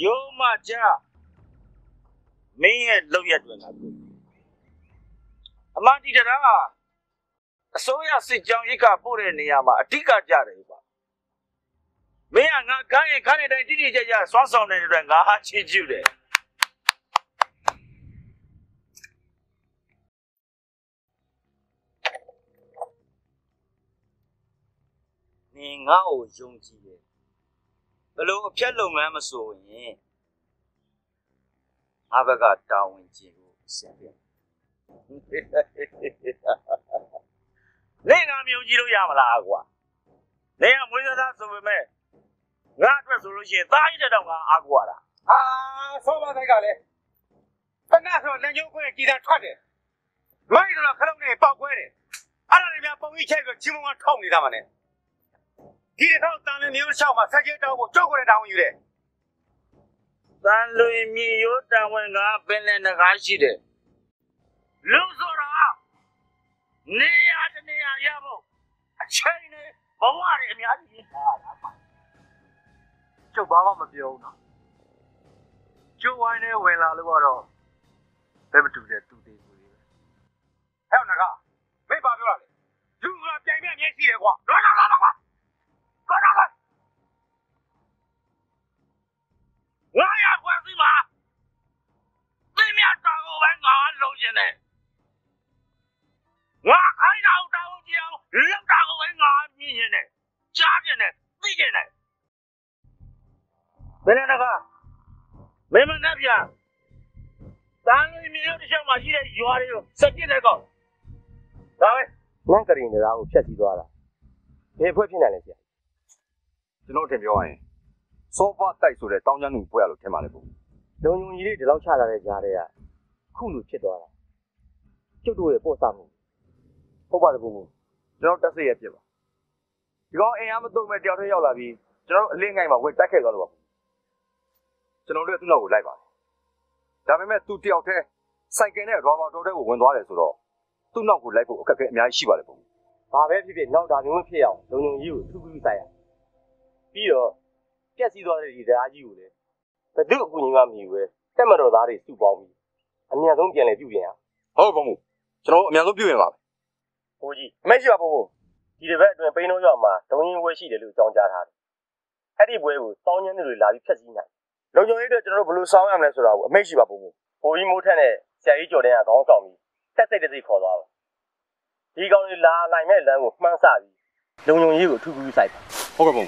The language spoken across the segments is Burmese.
Yoma me love yet when I go. Amadi Dara. A soya sit young Ika put in Yama, a tika jarriba. Me and a guy in Canada did it, Swanson and Rangachi Jude. Ningao Jungi. Below a piano mamma so in. I've got down in Jigo. Then I'm your Yamala. Then I'm with us over me. That resolution, died on Aguara. Ah, so much I got it. But now, then you're going to get that 20. Mine are coming about wedding. I don't remember we check a Chimon Tony Damane. Get it out down in the show, my second dog will joke down you there. Then Louis me, you down when I've been in the Rashide. Luzora Nea Yabo, a chain, Bawari, and Yadi. Joe Baba Biona. Joe, I know when I live at all. Never do that 2 days. Hell, Naga, maybe I'll do it. You are Damien, yes, here. What? Why are we? Let me out of our lotion. What kind of dog you look out of me in it? Charging it, beating it. Benanaga, Memanabia. Danny, you are you. Second ago. Nankari in the round, Chessie Dora. They put in Alicia. Do not tell me why. So far, I saw the town young Puelo Temalibu. Don't you need the Lauchara Jaria? Cool Chidora. To do a post army. Over the boom. Do not say it. You go a Amazon with your Yolavi. Do not link him with Taka. Do not let know like that. Damn it, 2 days out there. Second, Robert Dodo went on as well. Do not go like a Shiva. However, now that you feel, don't you to be there. Peter, guess you don't read that you. But do when you are me with. Camera that is too bomby. And you don't get a view. Oh, Bomu. So, Melo Buima. Oji, measure up. You the vet when Pino Yama, don't you wish you to lose on that. Eddie Way, Tony and the Lavi Casina. Don't you read the general blue song and let's allow a measure up. For you, Mutane, say each of them don't call me. That's it, they call out. He got a la like me, Mansavi. Don't you to be side. Oh,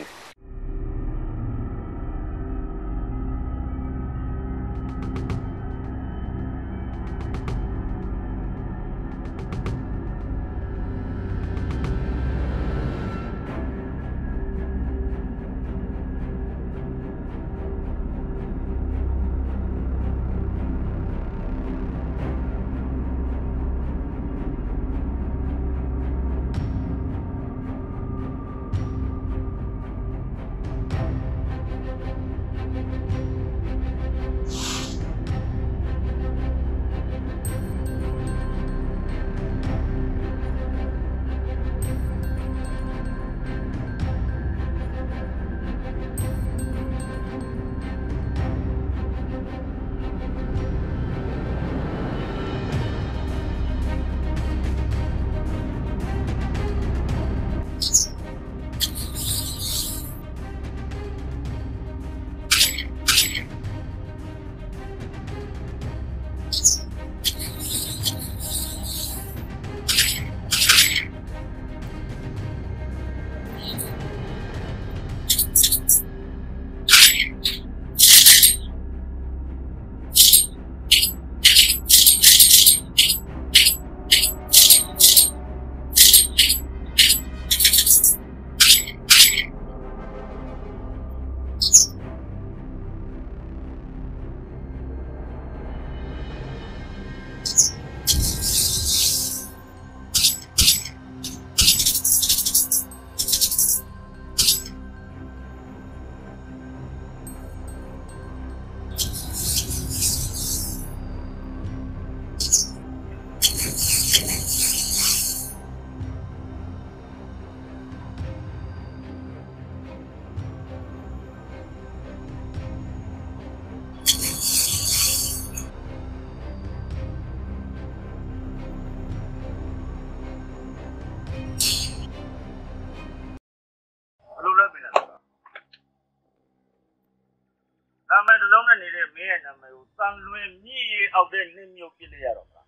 နေတဲ့မင်းရဲ့နာမည်ကိုတန်လွင်မြည်ရအောက်တဲ့နှင်းမျိုးပြစ်လိုက်ရတော့ပါ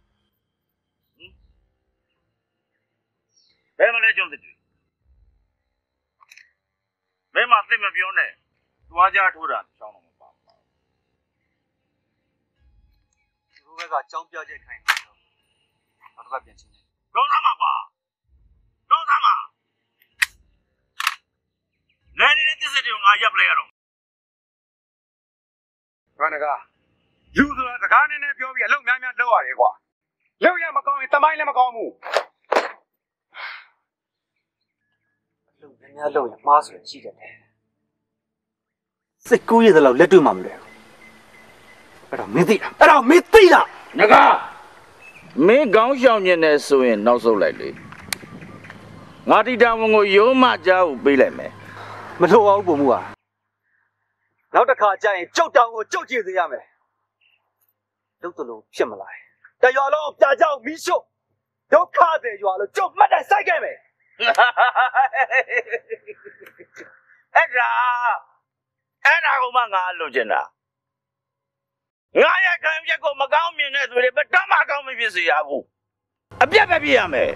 ဘယ်မလဲကျွန်တော်တွေ့မင်းမသိမပြောနဲ့သွားကြထိုးတာချောင်းတော့မပါဘူးသူတို့ဘက်ကကြောင်းပြချက်ခိုင်းနေတော့နောက်တစ်ခါပြန်ချင်းနေတော့သားမှာကွာတော့သားမှာလဲနေတဲ့တစ်စက်တွေကိုငါရပ်ပလိုက်ရတော့ဘာနကလူဆိုတာစကားနည်းနည်းပြောပြီးအလုပ်များများလုပ်ရတယ်ကွာလုပ်ရမကောင်းရင်တမိုင်းလည်းမကောင်းဘူးအလုပ်များများလုပ်ရင်မှားဆိုရင်ရှိတယ်စိတ်ကူးရတဲ့လောက်လက်တွေ့မှမလဲအဲ့တော့မင်းသိလားအဲ့တော့မင်းသိလားငကားမင်းကောင်းရှောင်နေတယ်ဆိုရင်နောက်ဆုတ်လိုက်လေငါတီတာဝန်ကိုရိုးမကြားကိုပေးလိုက်မယ်မလို့အောင်ပုံမှုဟာနောက်တစ်ခါကျရင်ကြောက်တောင်ကိုကြောက်ကြည့်စေရမယ်လုတ်တလုံးဖြစ်မလားတရွာလုံးပြာကြောက်မီးရှို့ဒုက္ခတဲ့ရွာလုံးကြောက်မှတ်တယ်စိုက်ခဲ့မယ်အဲ့ဒါကိုမှငါလိုချင်တာငါရဲ့ခံချက်ကိုမကောင်းမြင်တဲ့သူတွေဘယ်တော့မှကောင်းမဖြစ်စေရဘူးအပြတ်ပဲပြရမယ်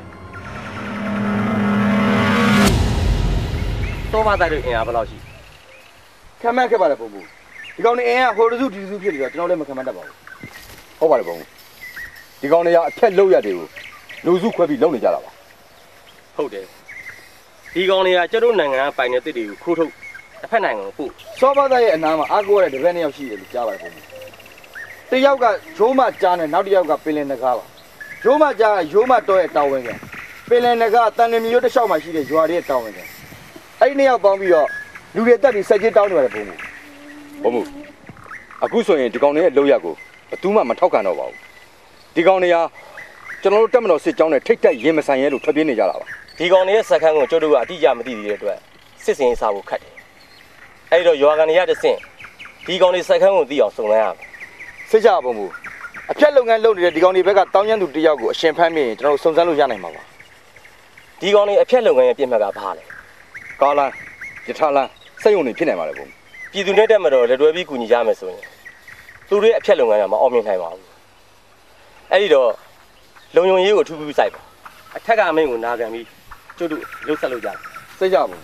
တော့မှတိုက်လို့အင်အားဘယ်လောက်ရှိခံမှန်းခဲ့ပါလေပုံပုံဒီကောင်နေအင်အားဟိုတစုဒီစုဖြစ်နေတော့ကျွန်တော်လည်းမခံမှန်းတတ်ပါဘူးဟုတ်ပါတယ်ပုံဒီကောင်တွေကအထက်လောက်ရတယ်ကိုလူစုခွဲပြီးလုံနေကြတာပါဟုတ်တယ်ဒီကောင်တွေကကျတို့နိုင်ငံကပိုင်တဲ့တစ်တွေကိုခိုးထုတ်တစ်ဖက်နိုင်ငံကိုပို့စောဘာသားရဲ့အနားမှာအားကိုးရတဲ့တပည့်နှစ်ယောက်ရှိတယ်လို့ကြားပါတယ်ပုံပုံတယောက်ကရိုးမကြားနဲ့နောက်တစ်ယောက်ကပင်လယ်နဂါးပါရိုးမကြားကရိုးမတော်ရဲ့တာဝန်ခံပင်လယ်နဂါးတန်လင်မျိုးတစ်လျှောက်မှာရှိတဲ့ရွာတွေရဲ့တာဝန်ခံအဲ့ဒီနှစ်ယောက်ပေါင်းပြီးတော့လူတွေတက်ပြီးစက်ကြီးတောင်းနေပါတယ်ပုံပုံအခုဆိုရင်ဒီကောင်တွေရဲ့လောက်ရကိုဘယ်သူမှမထောက်ခံတော့ပါဘူးဒီကောင်တွေကကျွန်တော်တို့တက်မတော်စစ်ကြောင်းနဲ့ထိတ်တက်ရင်မဆိုင်ရဲလို့ထွက်ပြေးနေကြတာပါဒီကောင်တွေရဲ့စက်ခန်းကိုကျတို့ကအတိအကျမသိသေးတဲ့အတွက်စစ်စင်ရေးစာဖို့ခတ်တယ်အဲ့တော့ရွာကန်တွေရတဲ့ဆင့်ဒီကောင်တွေစက်ခန်းကိုသိအောင်စုံစမ်းရမယ်စိတ်ချပုံမူအဖြတ်လုပ်ငန်းလုပ်နေတဲ့ဒီကောင်တွေဘက်ကတောင်းကျမ်းသူတယောက်ကိုအရှင်ဖမ်းမိရင်ကျွန်တော်တို့စုံစမ်းလို့ရနိုင်မှာပါဒီကောင်တွေအဖြတ်လုပ်ငန်းရဲ့ပြစ်မှတ်ကဘာလဲကားလမ်းယထာလမ်းစက်ရုံတွေဖြစ်နိုင်ပါလေပုံပြည်သူနဲ့တက်မတော်လက်တွဲပြီးကူညီကြမယ်ဆိုရင်သူတို့ရဲ့အဖြတ်လုပ်ငန်းကမအောင်မြင်နိုင်ပါဘူးအဲ့ဒီတော့လုံယုံရေးကိုထူးထူးစိုက်ပါအထက်ကအမိန့်ကိုနာခံပြီးကျတို့လှုပ်ဆက်လို့ကြတယ်စိတ်ချပုံ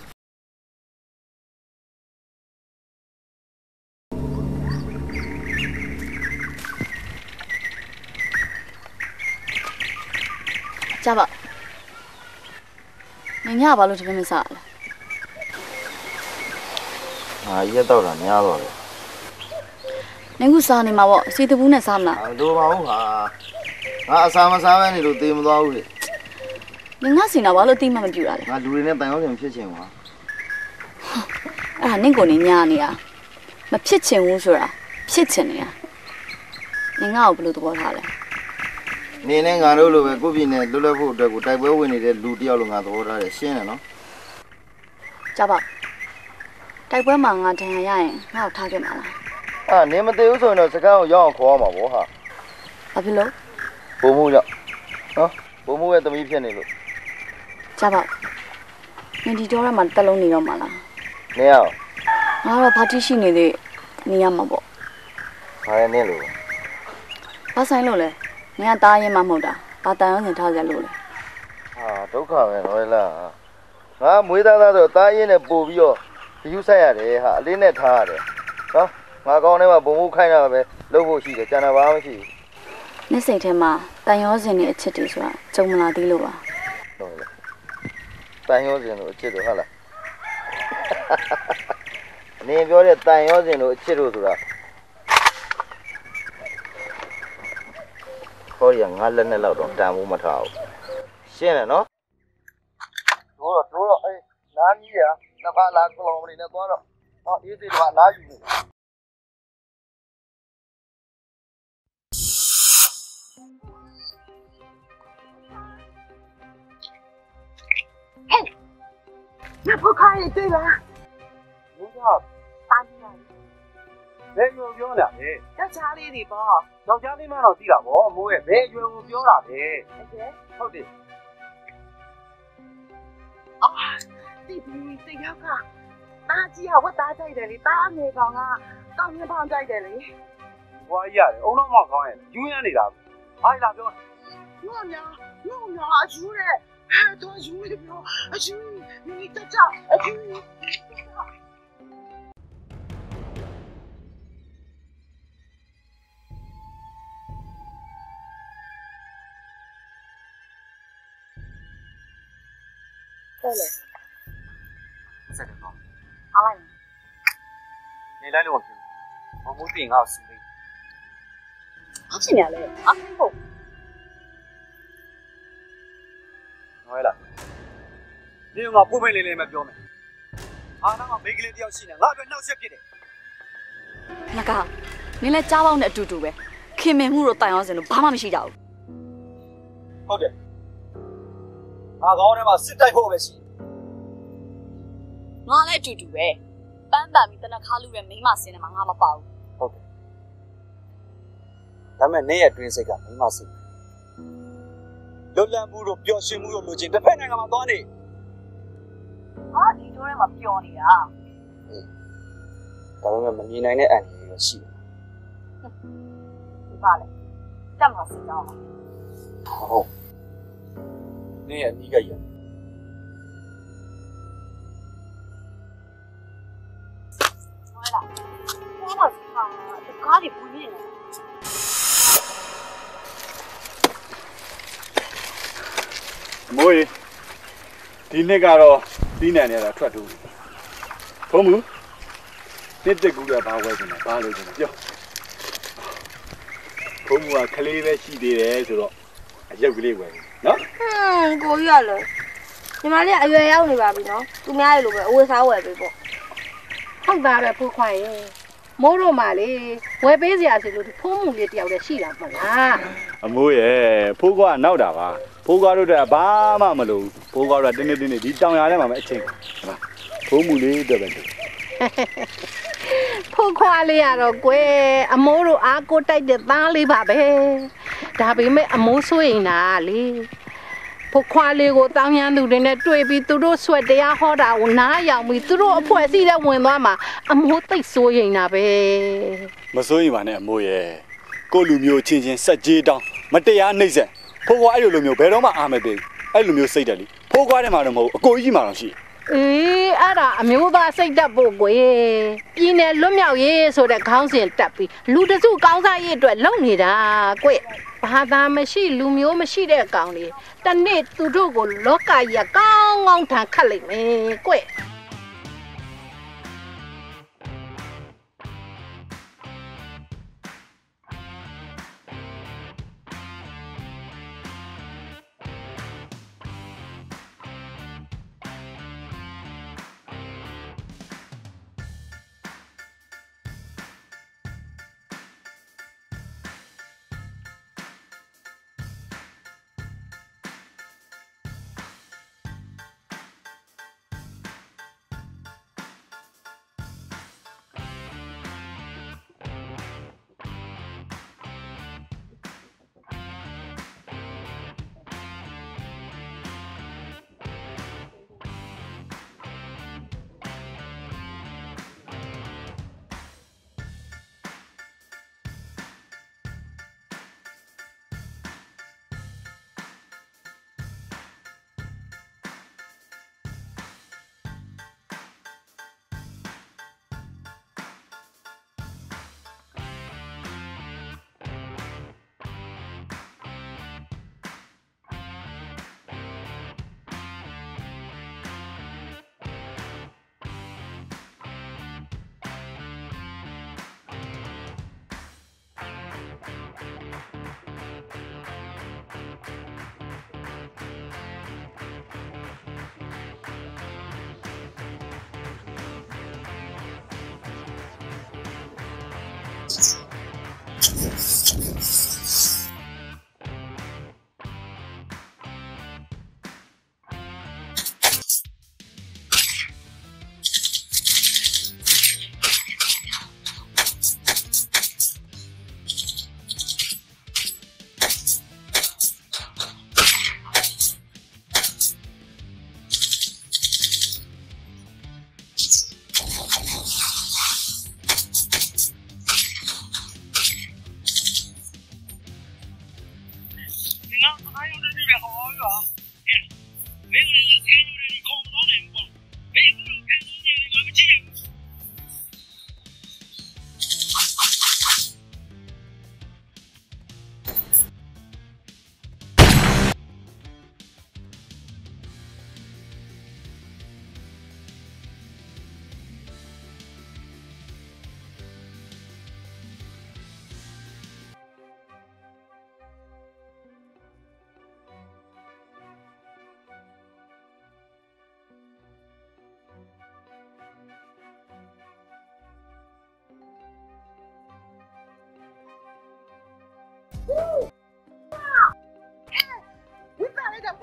ကြပါနင်ညဘာလို့ဒီလိုမစားလဲရက်တော့တာများတော့လေနင်ကစားနေမှာပေါ့စီတဘူးနဲ့စားမလားမလိုပါဘူးဟာငါအစာမစားပဲနေလို့တေးမသွားဘူးလေနင်ငါစီနာဘာလို့တိမမပြူတာလဲငါလူတွေနဲ့တန်ရောစင်ဖြစ်ချင်ပါအဲ့ဒါနင့်ကိုနင်ညာနေတာမဖြစ်ချင်ဘူးဆိုတာဖြစ်ချင်နေတာနင်ငါ့ကိုဘယ်လိုသဘောထားလဲနေနဲ့ငါတို့လိုပဲကိုပြည်နယ်လွတ်လပ်ဖို့အတွက်ကိုတိုက်ပွဲဝင်နေတဲ့လူတယောက်လိုငါသဘောထားတယ်ရှင်းတယ်နော်ကြပါတိုက်ပွဲမှာငါဒဏ်ရာရရင်ငါ့ကိုထားခဲ့မှာလားနေမသေးဘူးဆိုရင်တော့စကားကိုရောက်အောင်ခေါ်ရမှာပေါ့ဟာဘာဖြစ်လို့ဘုံမှုကြောင့်နော်ဘုံမှုရဲ့သမီးဖြစ်နေလို့ကြပါနင်ဒီတော့မှတက်လုံးနေတော့မှာလားနေရအောင်ငါတော့ဘာတိရှိနေသေးနေရမှာပေါ့ဘာလဲနေလို့ဘာဆိုင်လို့လဲနင်ကတားရင်မှမဟုတ်တာဘာတန်ရောစင်ထားကြလို့လဲဒုက္ခပဲနော်လားငါမွေးသားသားဆိုတားရင်နဲ့ပို့ပြီးတော့ယူဆိုင်ရတယ်ဟာအလေးနဲ့ထားရတယ်နော်ငါကောင်းထဲမှာဘုံမှုခိုင်းတာပဲလုပ်ဖို့ရှိတယ်ကျန်တာဘာမှမရှိဘူးနေ့စိတ်ထဲမှာတန်ရောစင်နဲ့အချစ်တွေဆိုတာကြုံမလာသေးလို့ပါဟုတ်လားတန်ရောစင်လို့အချစ်တို့ဟုတ်လားနေပြောတဲ့တန်ရောစင်လို့အချစ်တို့ဆိုတာခေါ်ရငါလက်နဲ့လောက်တော့တန်ဖို့မထားဘူးရှင်းတယ်နော်တို့တော့အေးနားကြီးရနှစ်ဖက်လာကလောင်မနေနဲ့သွားတော့အေးသေးတော့နားယူနေ那不可以对了。 你好， 打你了。 ဘယ်လိုပြောလဲယောက်ျားလေးတွေပေါ့ယောက်ျားလေးမှတော့သိတာဗောအမိုးရဲ့ဘယ်အရွယ်ကိုပြောတာလဲဟုတ်တယ်အာတီတီတယောက်က大姐啊，我大仔的哩，大妹讲啊，当年胖仔的哩。 我呀，欧老毛讲的，永远的啦，哎啦，表， 我娘阿叔嘞，多兄弟表，阿叔你得找，阿叔你。对了， 在这搞， 好了， 你来了我我没病啊，是的。 好几年嘞，啊，好。 係啦，你要我搬俾你咪表咩？啊，那我每個禮都要錢啊，我邊鬧些別的。 那个，你来家旺的တူတူပဲခင်မင်မှုတော့တိုင်အောင်စင်လို့ဘာမှမရှိကြဘူးဟုတ်တယ်။ငါကောင်းထဲမှာစစ်တိုက်ဖို့ပဲရှိငါလည်းတူတူပဲပန်းပန်ပြီးတနခါလူတဲ့မိန်းမစင်းတယ်မှာငါမပေါ့ဘူး။ဟုတ်တယ်။ဒါပေမဲ့နေ့ရက်တွင်းစိတ်ကမိမစိတ်လွတ်လပ်မှုတို့ပျော်ရွှင်မှုတို့လိုချင်တစ်ဖက်နိုင်ငံမှာသွားနေဟာဒီတိုးထဲမှာပျော်နေတာဒါပေမဲ့မမြင်နိုင်တဲ့အန္တရာယ်တွေရှိတယ်ဒီပါလေတက်မှာစစ်ကြောင်း။ဟုတ်။နေ့ရက်အနီးကရဟောလားဟောမှာစစ်ကြောင်းတကားတွေပူနေတယ်မိုးရေဒီနှစ်ကတော့ပြီးနိုင်နေတာထွက်တူဘုံမူတစ်တက်ကူကဘာဝဲနေဘာလို့နေပြောဘုံမူကကလေးပဲရှိသေးတယ်ဆိုတော့အရုပ်ကလေးဝယ်နော်ကိုကြီးရလို့ညီမလေးအရွယ်ရောက်နေပါပြီနော်သူများရေလိုပဲအဝတ်စားဝယ်ပေးပေါ့ဟုတ်တာပဲဖိုးခွာရေမိုးတို့မှလေဝယ်ပေးစရာစီလို့ဖုံးမှုလေးတယောက်တည်းရှိတာမဟုတ်လားအမိုးရဲ့ဖိုးကွာနောက်တာပါဖိုးကွာတို့ကဘာမှမလုပ်ဖိုးကွာတို့ကတင်းတင်းဒီတောင်ရထဲမှာပဲအချိန်ဖုံးမှုလေးတော့ပဲဖိုးခွာလေးရတော့ကွယ်အမိုးတို့အားကိုတိုက်တဲ့သားလေးပါပဲဒါပေမဲ့အမိုးဆိုရင်နာလေဖိုးခွာလေးကိုတောင်းရန်သူတွေနဲ့တွေ့ပြီးသူတို့ဆွဲတရားဟောတာကိုနားရောက်ပြီးသူတို့အဖွဲစီးတဲ့ဝင်သွားမှာအမိုးသိပ်ဆိုရင်နာပဲမစိုးရင်ပါနဲ့အမိုးရဲ့ကိုလူမျိုးချင်းချင်းစက်ကြီးတောင်းမတရားနှိမ့်ဆက်ဖိုးကွာအဲ့လိုမျိုးဘယ်တော့မှအားမပေးအဲ့လိုမျိုးစိတ်တယ်လीဖိုးကွာထဲမှာတော့မဟုတ်အကိုကြီးမှတော့ရှိအေးအဲ့ဒါအမျိုးသားစိတ်တက်ဖို့ကိုပြည်နယ်လွတ်မြောက်ရေးဆိုတဲ့ခေါင်းစဉ်တက်ပြီးလူတစုကောင်းစားရေးအတွက်လုပ်နေတာကွဘာသာမရှိလူမျိုးမရှိတဲ့အကောင်လေးတနေ့သူတို့ကိုလောကကြီးကကောင်းကောင်းထန်ခတ်လိုက်မယ်ကွဟ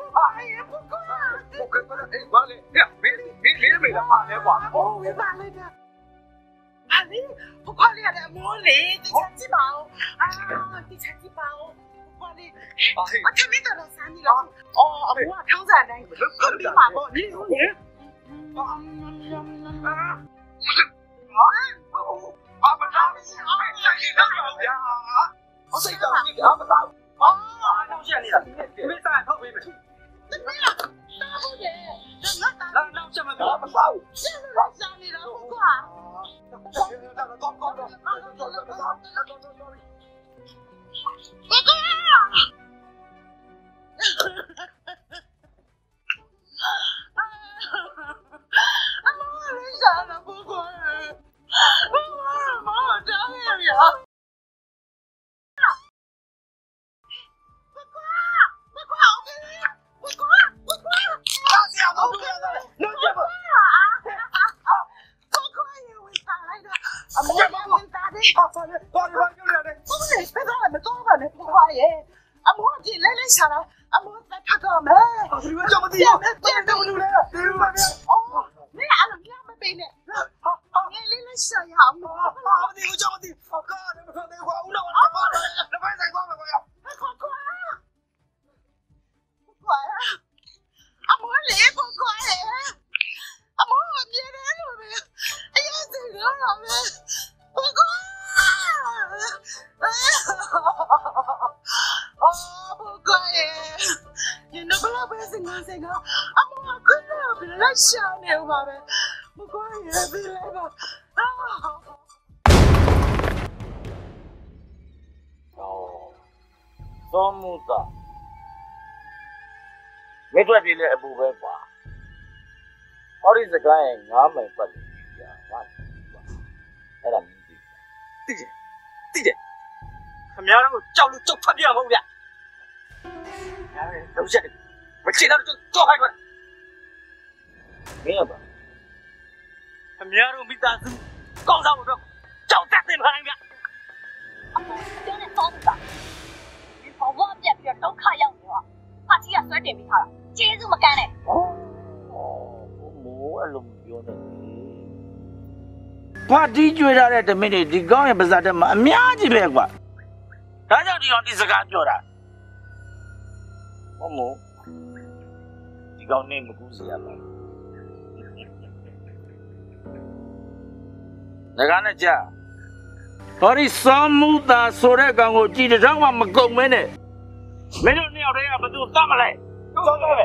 ဘာလဲမင်းမေးတာပါလဲကွာ哦，没办法的。啊，你不快点的，莫嘞，你才几包啊？你才几包？不快点，我看没得了3年了。哦，我躺在那，可别骂我，你有你。不打你啊！我睡觉你不打。哦，弄死你了！你没打头没没？没了，打不得，那弄什么打不打？现在想你了，不管。哥哥。没赚别的也不会花，我的这个俺们不理解，俺那名字，弟弟，他们让我找路走偏了，好的，都是的，我知道就走开过来，没有吧？他们让我没打算，搞上我说，找大对方那个， 有点慌的，你把我别别都看样子了，把这样甩点给他了。ကျေးဇူးမကမ်းနဲ့။မိုးအဲ့လိုပြောနေ။ဘာတီးကျွေးထားတဲ့တမင်းတွေဒီကောင်းရဲ့ပါဇာတက်မှာအများကြီးပဲကွာ။ဒါကြောင့်ဒီကောင်ဒီစကားပြောတာ။မိုးဒီကောင်နေမကူးစီရပါဘူး။ငါကလည်းကြာ။ဟောဒီစောမှုသာဆိုတဲ့ကောင်ကိုကြည်တောင်မှမကုန်မဲနဲ့။မင်းတို့နှစ်ယောက်တည်းကဘယ်သူသတ်မလဲ။走走呗，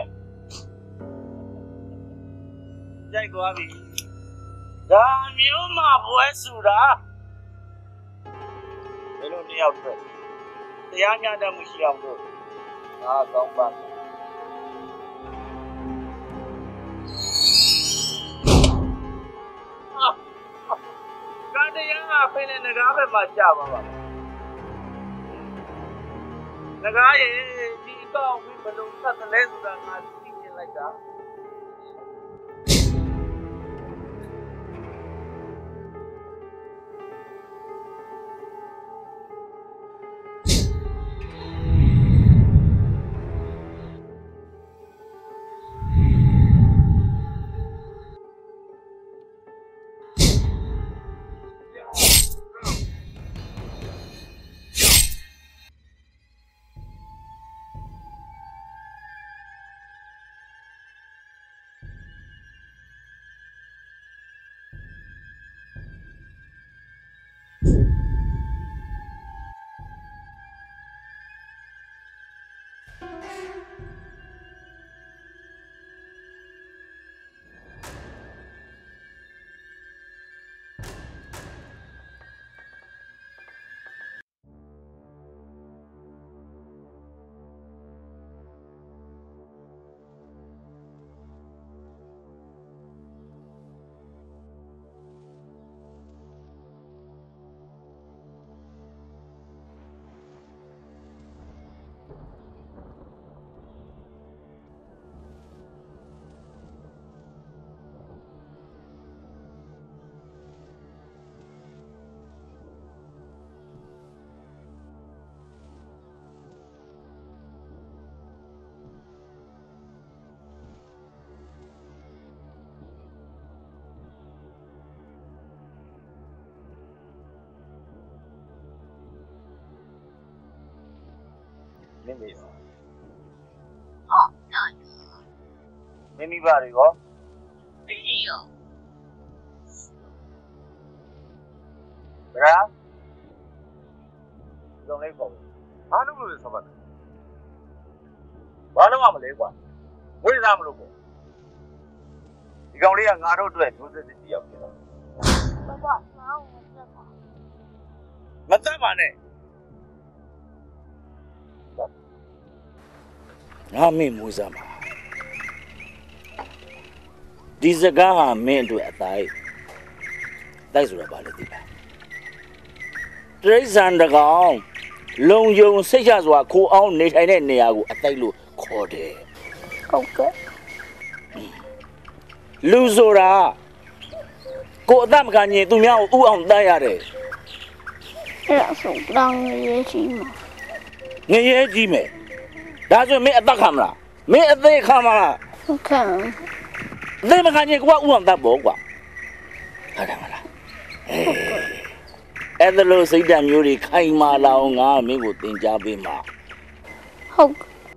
再过比，咱没有嘛不会输的，没弄你要吃，这样家的没需要做，那怎么办？干这样啊，非得那个别嘛家伙吧，那个也。ก็วิ่งไปลงทัศน์เล่นสุดงานที่นี่อะไรจ้ะ没有。哦，没明白这个？没有。不是？用那个？ 哪能不是什么？ 完了，我们来过。为啥没来过？你讲你也俺都对，就是这地方。 爸爸，拿我这个。 没干嘛呢？ငါမင်းမူစားမှာဒီစကားဟာမင်းအတွက်အတိုင်းဆိုတာဘာလဲသိလားတရိစ္ဆာန်တကောင်လုံယုံစိတ်ချစွာခိုးအောင်နေထိုင်တဲ့နေရာကိုအတိုင်းလို့ခေါ်တယ်ဟုတ်ကဲ့လူဆိုတာကိုအသက်မခံရင်သူများကိုဥအောင်တန်းရတယ်အဲ့ဒါဆိုတောင်းရေးရှိမှာငရဲကြီးမယ်ဒါဆိုမင်းအသက်ခံမလားမင်းအသေးခံမလားဟုတ်ကဲ့အသေးမခံရင်ကိုကဥအောင်တတ်ပေါ့ကွာဟုတ်တယ်မလားအဲ့ဒါလို့စိတ်ဓာတ်မျိုးတွေခိုင်မာလာအောင်ငါမင်းကိုသင်ကြားပေးမှာဟုတ်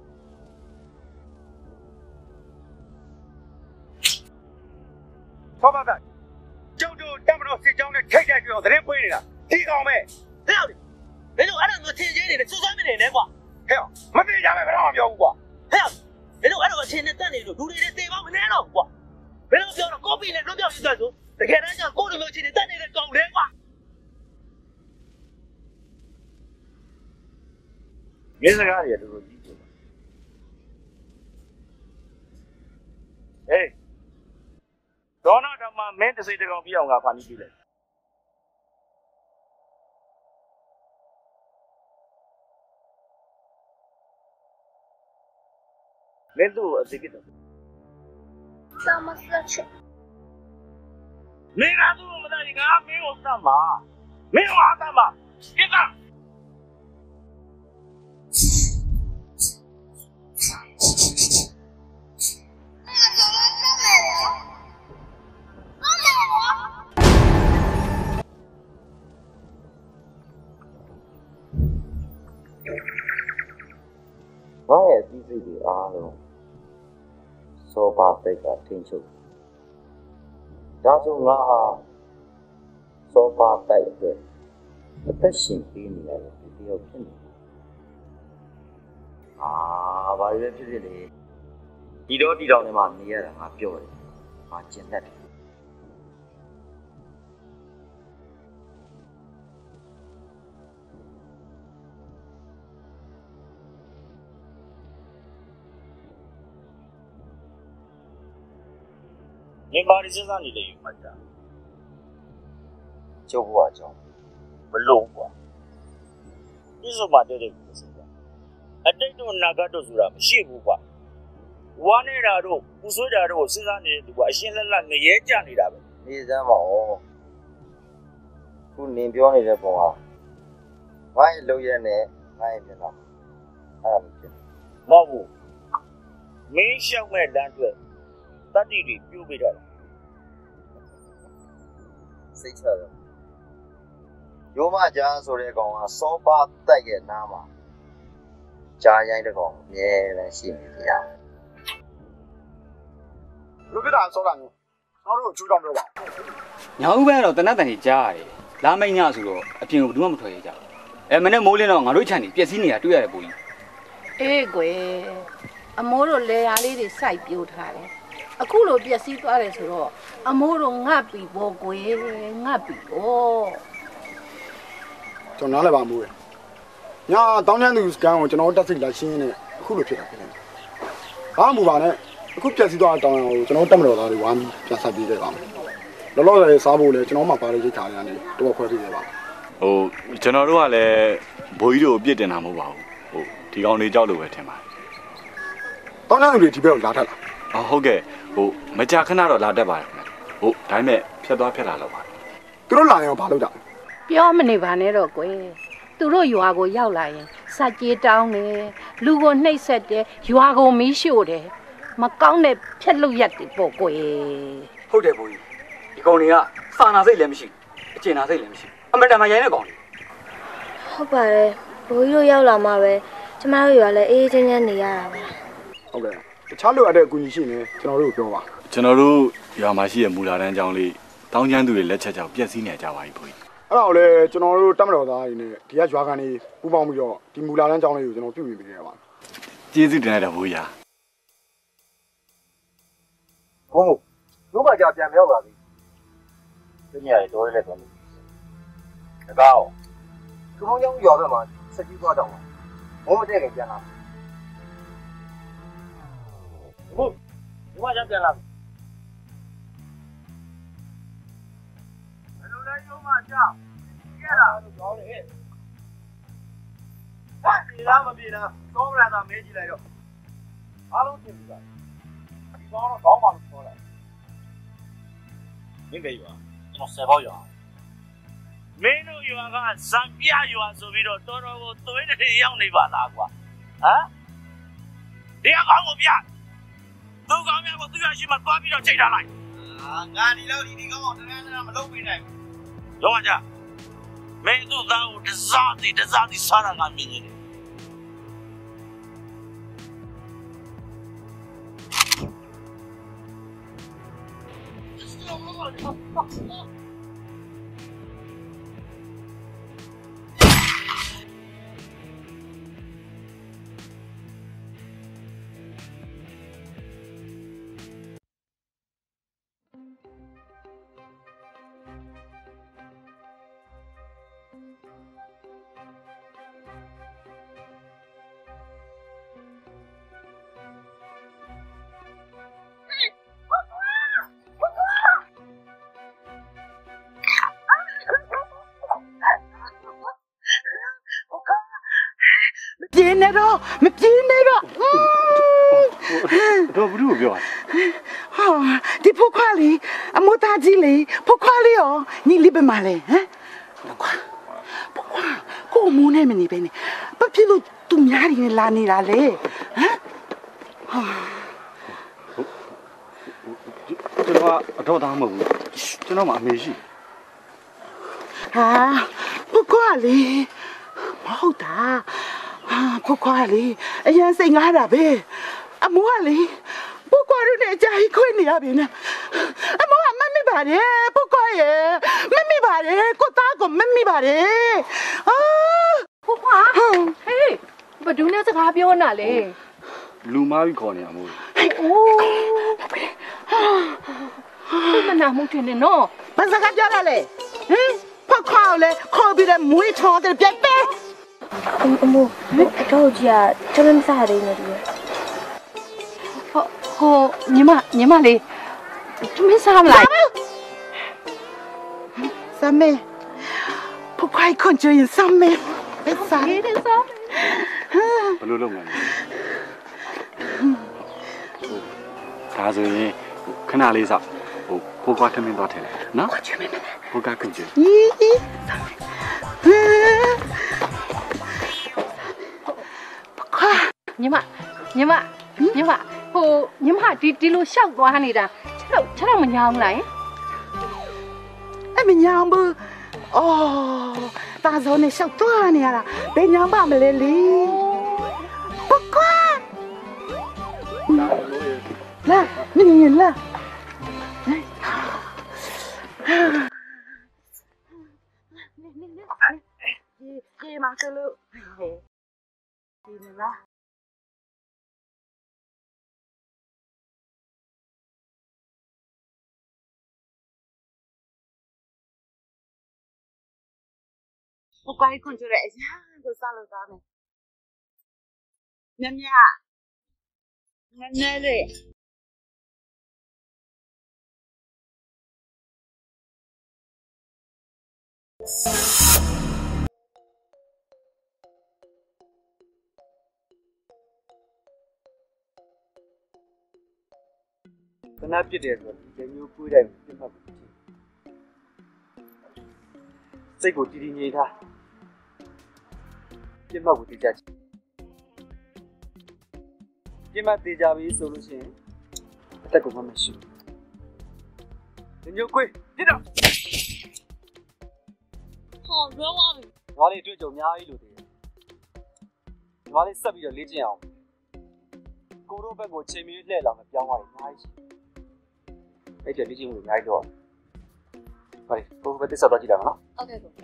ဆောပါကကျုပ်တို့တက်မတော်စစ်ကြောင်းနဲ့ထိတ်တိုက်ပြီးတော့သတင်းပွေးနေတာဒီကောင်ပဲဟဲ့လေဘယ်လိုအဲ့လိုမျိုးထင်ကြီးနေလဲစူးစမ်းမနေနဲ့ကွာဟဲ့မသိကြပဲဘယ်တော့မှပြောဘူးကွာဟဲ့ဘယ်လိုအဲ့လိုအချင်းနဲ့တက်နေလို့လူတွေနဲ့တေပါမနေတော့ကွာဘယ်လိုပြောတော့ကော်ပီနဲ့လွတ်ပြောက်ရေးသွားဆိုတကယ်တမ်းကျကိုလူမျိုးချင်းနဲ့တက်နေတဲ့ကောင်လဲကွာမင်းစကားတွေတော်တော်ကြီးတယ်ဟေးဒေါနာဓမ္မမင်းတစ်စိတ်တကောင်ပြအောင်ငါဖန်ပြီးပြီလေမင်းတို့အသိကိတော့စာမဆက်ချမင်းကသူ့မသားကြီးငါမင်းကိုသတ်မှာမင်းဟာသတ်မှာကိကငါရဲ့အသိစိတ်တွေအားလုံးစောပါတိတ်ကထင်းချုပ်ဒါဆိုငါဟာစောပါတိတ်အတွက်အသက်ရှင်ပေးနေရတယ်ဒီတယောက်ဖြစ်နေဘာရွေးဖြစ်ဖြစ်လေဒီတော့ဒီတောင်ထဲမှာနေရတာငါပြောတယ်ငါကျင်တတ်တယ်မင်းပါရီစဉ်းစားနေလေယူမှကြာကျုပ်ဘွားကြောင့်မလုံးကွာဒီစုံမတဲ့တဲ့ကိုစဉ်းစားအတိတ်တို့နာဂတ်တို့ဆိုတာမရှိဘူးကွာဝါနေတာတို့ပူဆွေးတာတို့စဉ်းစားနေတဲ့သူကအရှင်းလက်လက်ငရဲကြနေတာပဲနေစမ်းပါဦးခုနင်ပြောနေတဲ့ပုံကငါ့ရဲ့လုပ်ရက်နဲ့ငါ့ရဲ့မျက်နှာအဲ့ဒါမဖြစ်မဟုတ်ဘူးမင်းရှောက်မဲ့လမ်းအတွက်တတိတွေပြိုးပေးတာစိတ်ချတယ်ရိုးမကြားဆိုတဲ့ကောင်ကစောပါတိုက်ရဲ့နားမှာကြားရိုင်းတဲ့ကောင်အမြဲတမ်းရှိနေကြတယ်လူပြတာစောတာမျိုးကျွန်တော်တို့ချူတောင်းပြောပါညာဦးပဲတော့တနတ်တန်ကြီးကြားရတယ်လာမိတ်ညဆိုတော့အပြင်ကိုဘယ်သူမှမထွက်ရကြဘူးမနေ့မိုးလင်းတော့ငါတို့ခြံကြီးပျက်စီးနေတာတွေ့ရတယ်ပူကြီးအေးကွယ်အမိုးတို့လေယာလေးတွေစိုက်ပြိုးထားတယ်အခုလိုပျက်စီးသွားတယ်ဆိုတော့အမိုးတို့ငတ်ပြီပေါ့ကွယ်ငတ်ပြီပေါ့ကျွန်တော်နားလည်းပါမိုးရညာတောင်းချမ်းသူစကန်ကိုကျွန်တော်တက်စိတ်လာရှင်းနေအခုလိုဖြစ်တာဖြစ်နေဘာမှမပါနဲ့အခုပျက်စီးသွားတောင်းရအောင်ကျွန်တော်တက်မတော်သားတွေဝမ်းပြန်ဆက်ပြီးတဲ့ကောင်လောလောဆယ်စားဖို့လဲကျွန်တော်မှပါလေးရိတ်ခါရနေတော့ခွဲပြီးရပါကျွန်တော်တို့ကလည်းဘိုးကြီးတို့အပြစ်တင်တာမဟုတ်ပါဘူးဒီကောင်လေးကြောက်လို့ပဲထင်ပါတယ်တောင်းချမ်းသူတွေဒီဘက်ကိုလာထက်လာဟုတ်ကဲ့မကြာခဏတော့လာတတ်ပါတယ်ခင်ဗျဒါပေမဲ့ဖြတ်သွားဖြတ်လာတော့ပါသူတို့လာရင်ဘာလုပ်ကြပြောမနေပါနဲ့တော့ကွယ်သူတို့ရွာကိုရောက်လာရင်စက်ကြီးတောင်းတယ်လူကိုနှိပ်စက်တယ်ရွာကိုမီးရှို့တယ်မကောင်းတဲ့ဖြက်လို့ရက်တယ်ပေါ့ကွယ်ဟုတ်တယ်ဘိုးကြီးဒီကောင်တွေကစာနာစိတ်လည်းမရှိအကျဉ်းနာစိတ်လည်းမရှိအမတန်မှရိုင်းတဲ့ကောင်တွေဟုတ်ပါတယ်ဘိုးကြီးတို့ရောက်လာမှပဲကျမတို့ရွာလည်းအေးချင်းချင်းနေရတာပါဟုတ်ကဲ့တခြားလိုအပ်တဲ့အကူအညီရှိနေကျွန်တော်တို့ပြောပါကျွန်တော်တို့ရွာမှာရှိတဲ့မူလာတန်းကျောင်းလေးတောင်းချမ်းသူတွေလက်ချက်ကြောင့်ပြက်စီးနေကြပါပြီဘုရားအဲ့ဒါကိုလည်းကျွန်တော်တို့တမတော်သားတွေနဲ့ဒီကရွာကန်လေးပူးပေါင်းပြီးတော့ဒီမူလာတန်းကျောင်းလေးကိုကျွန်တော်ပြုပြင်ပေးခဲ့ပါကျေးဇူးတင်လိုက်တာဘုရားဘုံတို့မှကြာပြန်ပြောပါပြီ။ညနေတော့လည်းတော့။ဒါကောသူမုံကြောင့်ရွာဘက်မှာစက်ကြီးသွားတော့ဘုံမတည့်ခင်ပြန်လာ။ဘုံဒီမှာပြန်လာ။ဘယ်လိုလဲရုံးမှာကြာ။ကြည့်ရတာတော့ကြောင်းလေ။ဟာဒီလားမပြေလား။ကောင်းလာတာမေးကြည့်လိုက်တော့အားလုံးသိပြီလား။ဒီကောင်တော့ကောင်းပါလို့ပြောလိုက်။မင်းပဲရွာကျွန်တော်10ပေါက်ရွာမင်းတို့ရွာကဇံပြရွာဆိုပြီးတော့တော်တော်ကိုသွေးတည်းရောက်နေပါလားကွာဟမ်ဒီအကောင်ကိုပြသူကောင်များကိုသူ့ရရှိမှသွားပြီးတော့ချိန်ထားလိုက်ငါဒီလောက်ဒီကောင်ကိုတန်းတန်းမလုပ်ပေးနိုင်ဘူးရောကြမင်းတို့သားကိုတစားစီစားတာကမြင်နေတယ်ပြင်းနေတော့မပြင်းနေတော့တော့ဘူးလို့ပြောဟာဒီဖုတ်ခွားလေးအမိုးသားကြီးလေးဖုတ်ခွားလေးရောညီလေးပဲမလဲဟမ်ဖုတ်ခွားကိုမူးနေမနေပဲနဲ့ဘာဖြစ်လို့သူများတွေလာနေတာလဲဟမ်ကျွန်တော်အတော့သားမဟုတ်ဘူးကျွန်တော်မှအမေရှိဟာဖုတ်ခွားလေးမဟုတ်တာဖုတ်ခွားလေးအရင်စိတ်ငားတာပဲအမိုးကလေဖုတ်ခွားတို့နဲ့အကြာကြီးခွေးနေရပြီနဲ့အမိုးကမမိပါတယ်ဖုတ်ခွားရဲ့မမိပါတယ်ကိုသားကိုမမိပါတယ်ဖုတ်ခွားဟေးဘယ်သူနဲ့စကားပြောနေတာလဲလူမားကြီးခေါ်နေရမို့အိုးမနာမှုထင်နေနော်ဘာစကားပြောရလဲဟင်ဖုတ်ခွားလေခေါ်ပြီးတဲ့မွေးချောတဲ့ပြက်ပဲအမိုးအတော့ကြီးကကျွန်မမစားရနေတယ်ဟိုညီမလေးသူမစားမလားစမေဖုတ်ခွားခွန်ကျွင်းစမေပဲစားတယ်စားဘယ်လိုလုပ်မလဲဒါဆိုရင်ခဏလေးစောက်ဖုတ်ခွားထမင်းသွားထည့်လိုက်နော်ဖုတ်ခွားခွန်ကျွင်းညီမဟိုညီမဒီလိုရှောက်သွားနေတာခြေတော့မညာဘူးလားအဲ့မညာဘူးအော်ဒါဆိုနေရှောက်သွားနေရတာဘယ်ညာပါမလဲလေပကွာလာမင်းလာဒီမှာကလို့ဒီမှာ我乖困住了，哎呀，都啥了啥呢？娘娘，奶奶嘞。 ခဏပြစ်တယ်ဆိုတော့ဒီမျိုးကိုယ်တိုင်ပြတ်မှတ်ဘူးစိတ်ကိုတည်တည်ငြိမ်ထားပြတ်မှတ်ကိုသိကြချင်ပြတ်မှတ်သိကြပြီဆိုလို့ရှိရင်အသက်ကိုမှမရှိဘူးဒီမျိုးကိုပြစ်တော့ဟောလွယ်သွားပြီငါလေးတွေ့ကြုံများကြီးလို့တည်ဒီမှာလေးဆက်ပြီးတော့လေ့ကျင့်အောင်ကိုတို့ဘက်ကိုချိန်မီလှည့်လာမယ်ပြောင်းသွားရင်အများကြီးအဲ့ကျလေ့ကျင့်မှုအများကြီးတော့ဟုတ်တယ်ကိုဘက်တက်ဆက်တော့ကြည့်လိုက်မနော်ဟုတ်ကဲ့ကိုဟေး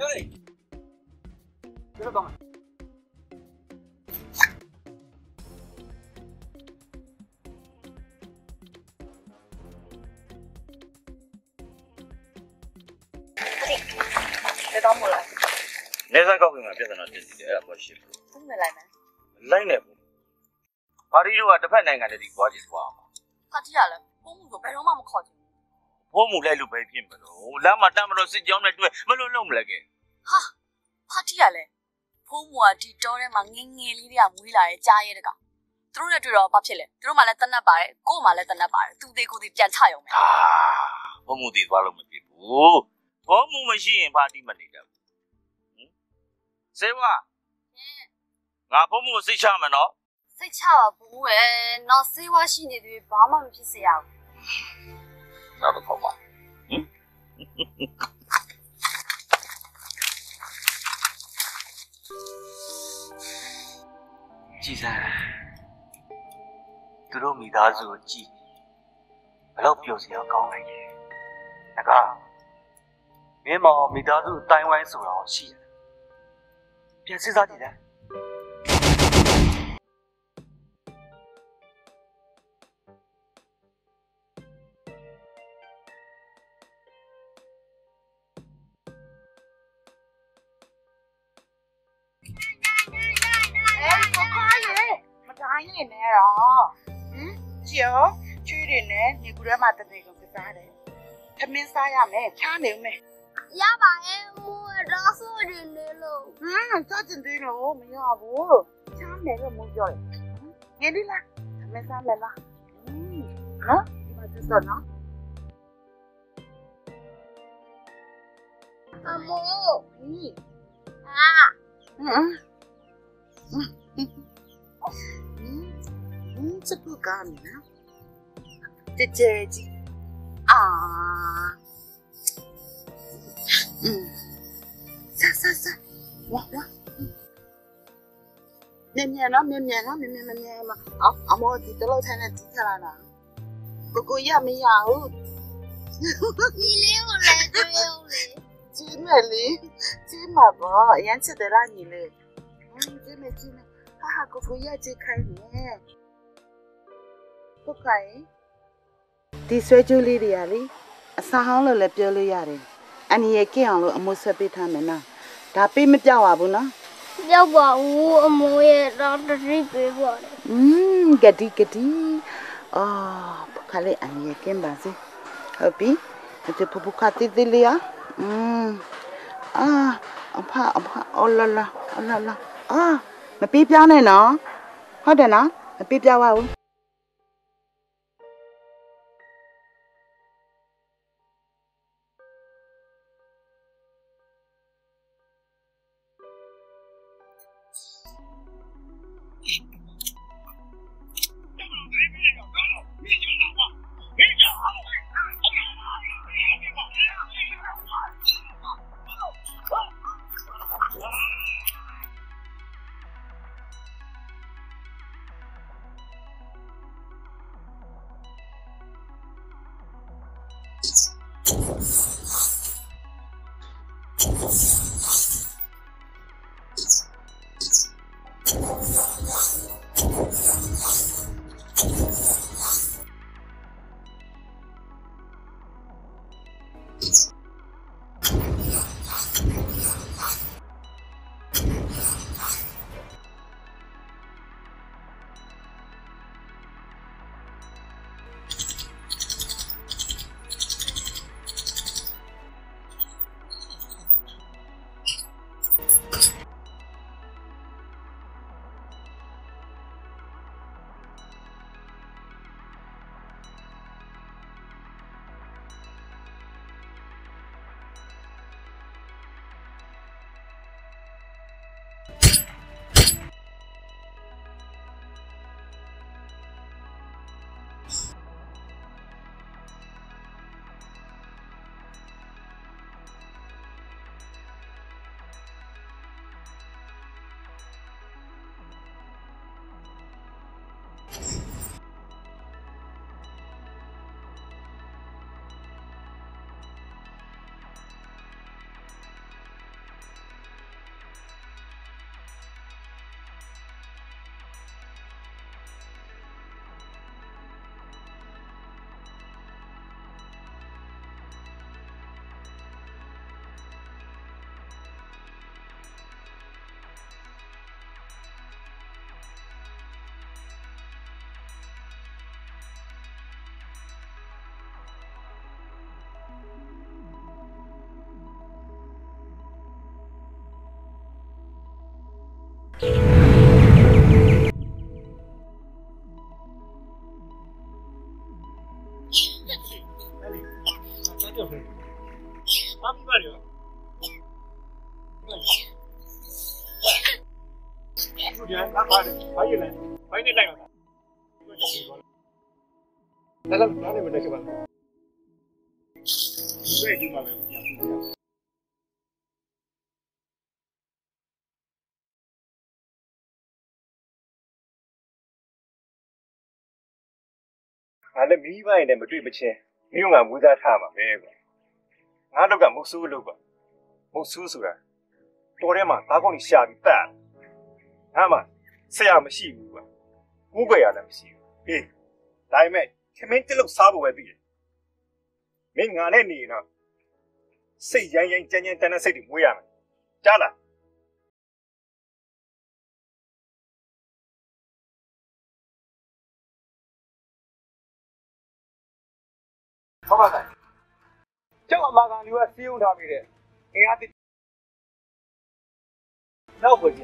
ပြောတော့မယ်这当不来。你再搞给俺别在那自己的不媳妇。 真没来呢。 来呢不？把这肉啊，这盘南俺这地瓜就是瓜嘛。 他这样了，父母就白让妈妈靠近。 父母来路白偏不咯？咱们咱们都是讲的对，没论弄不来个。 哈，他这样嘞，父母啊，这招人嘛，硬里的啊，没来家业的个。သူတို့နဲ့တွေ့တော့ဘာဖြစ်လဲသူတို့မှလည်းတနတ်ပါတယ်ကို့မှလည်းတနတ်ပါတယ်သူသေးကိုသေးပြန်ချရုံပဲဘုံမှုသေးသွားလို့မဖြစ်ဘူးဘုံမှုမရှိရင်ဘာတိမနေတော့စေဝါငါဘုံမှုကိုစိတ်ချမယ်နော်စိတ်ချပါဘူးပဲနောက်စေဝါရှိနေသေးဘာမှမဖြစ်စေရဘူးနောက်တော့ပေါ့ပါကြည်စမ်းသူတို့မိသားစုကိုကြည့်ဘယ်တော့ပြောစရာကောင်းလိုက်လဲငါမင်းမောင်မိသားစုအတိုင်းဝိုင်းဆိုတာရှိတယ်ပြန်စဉ်းစားကြည့်တယ်တိုင်းနေနေတော့ကျော်ချွေးတွေနဲ့ညီကူထဲမှာတနေကုန်ကစားတယ်။သမင်းစားရမယ်ဖြားနေဦးမယ်။ရပါရဲ့မိုးတော့ဆိုးနေနေလို့စားကျင်သေးလို့မရဘူး။ဖြားနေလို့မိုးပြောတယ်။ငယ်လေးလားသမင်းစားမယ်လား။နော်ဒီမှာသက်တော့နော်အမိုး这不干呢？这鸡啊，啥，哇，绵嘛，阿莫地得老太太地下来了，哥哥也没有， 你溜嘞， 鸡嘛不，颜色的让你嘞，鸡妹，哈哈，哥哥也鸡开呢。ဟုတ်ကဲ့ဒီဆွဲကြိုးလေးတွေကလေအစာဟောင်းလို့လည်းပြောလို့ရတယ်အန်ရဲ့ကင်းအောင်လို့အမိုးဆွဲပေးထားမယ်နော်ဒါပေးမပြောက်ပါဘူးနော်ပြောက်ပါဘူးအမိုးရဲ့တော့တတိပေးပါတယ်ဂတိခါလေးအန်ရဲ့ကင်းပါစေဟုတ်ပြီဒီပပခတိတိလေးရအဖအော်လာမပေးပြနဲ့နော်ဟုတ်တယ်နော်မပေးပြပါဘူးပြောတယ်ဘာပြီးပါလဲသူကငါပါလေဘာရလဲဘိုင်းနေလိုက်ပါလားလာနေမနေချင်ပါဘူးဒီဒီမှာလည်းပြန်ပြီးအဲ့လည်းမိဘရင်နဲ့မတွေ့မချင်းမိတို့ကမူးသားထားမှာပဲကွာငါတော့ကမုတ်ဆူးလို့ကွာမုတ်ဆူးဆိုတာတော်ထဲမှာသားကောင်းကြီးရှာပြီးပတ်ငါမှဆရာမရှိဘူးကွာကူးကြရလည်းမရှိဘူးဟေးဒါပေမဲ့ခမင်းတက်လို့စားဖို့ပဲသိတယ်မင်းငါနဲ့နေတော့စိတ်ရိုင်းရိုင်းကြမ်းကြမ်းတန်းတန်းစိတ်တွေမွေးရမယ်ကြားလားဟုတ်ပါဘူးကျောင်းအမာခံလူကစီးုံထားပြီးတဲ့အင်အားတိနောက်ကို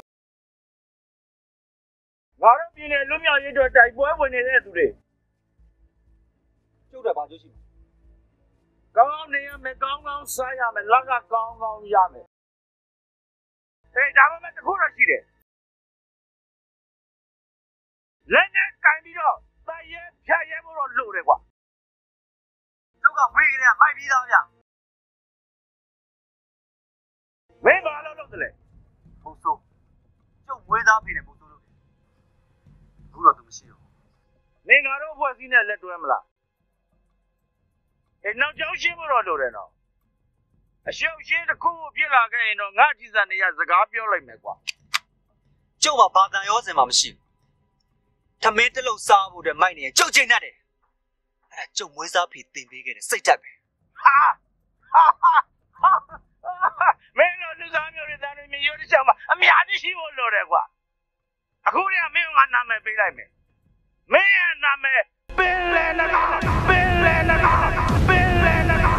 ငါတို့ပြည်နယ်လွတ်မြောက်ရေးအတွက်တိုက်ပွဲဝင်နေတဲ့သူတွေကျုပ်တယ်ဘာကျိုးရှိမလဲကောင်းနေရမယ်ကောင်းကောင်းစားရမယ်လက်ကကောင်းကောင်းရမယ်ဒါမှမဟုတ်တခုတော့ရှိတယ်လက်နဲ့ကင်ပြီးတော့တိုက်ရဲဖြတ်ရဲဖို့တော့လိုတယ်ကွာကျုပ်ကဝေးကလေးကမိုက်ပြီးသားဗျမင်းဘာလို့လုပ်တယ်လဲဘုံစိုးကျုပ်မွေးသားဖေးနေဘုံစိုးလုပ်တယ်အခုတော့သူမရှိတော့မင်းငါတို့အဖွဲ့အစည်းနဲ့လက်တွဲမလားနောက်ကျောင်းရှင်းဖို့တော့လိုတယ်နော်အရှုပ်ရှင်းတစ်ခုပြစ်လာခဲ့ရင်တော့ငါကြည်စံနေရစကားပြောလိုက်မယ်ကွာကျုပ်ကဘာတန်ရောစင်မှမရှိဘူးထမင်းတစ်လုံးစားဖို့တဲ့မိုက်နေကျုပ်ချိန်တတ်တယ်အဲ့ဒါကျုပ်မွေးစားဖေးတင်ပေးခဲ့တယ်စိတ်တက်ပဲဟာမင်းတို့လူသားမျိုးတွေတန်းတွေမျိုးတစ်ချောင်းမှာအများကြီးရှိဖို့လိုတယ်ကွာအခုတည်းကမင်းကနာမည်ပေးလိုက်မယ်မင်းရဲ့နာမည်ပင်လဲနဂါပင်လဲနဂါပင်လဲနဂါ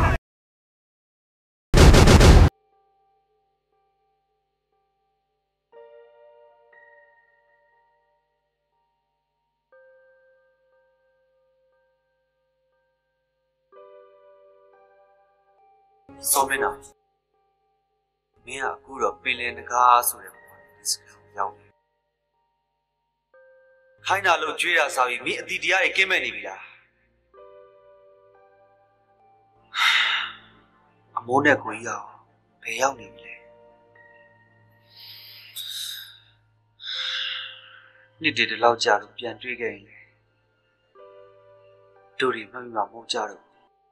စောမင်းနာမင်းကအခုတော့ပင်လယ်နဂါဆိုတဲ့ပုံစံဒီစကားကိုရောက်နေခိုင်းတာလို့ကြွေးတာစားပြီးမင်းအတီတရားတွေကင်းမဲ့နေပြီလားအမိုးနဲ့ကိုကြီးအောင်ဘယ်ရောက်နေပြီလဲနေ့တည်းလောက်ကြာလို့ပြန်တွေ့ခဲ့ရင်လေတို့တွေမှမမဟုတ်ကြတော့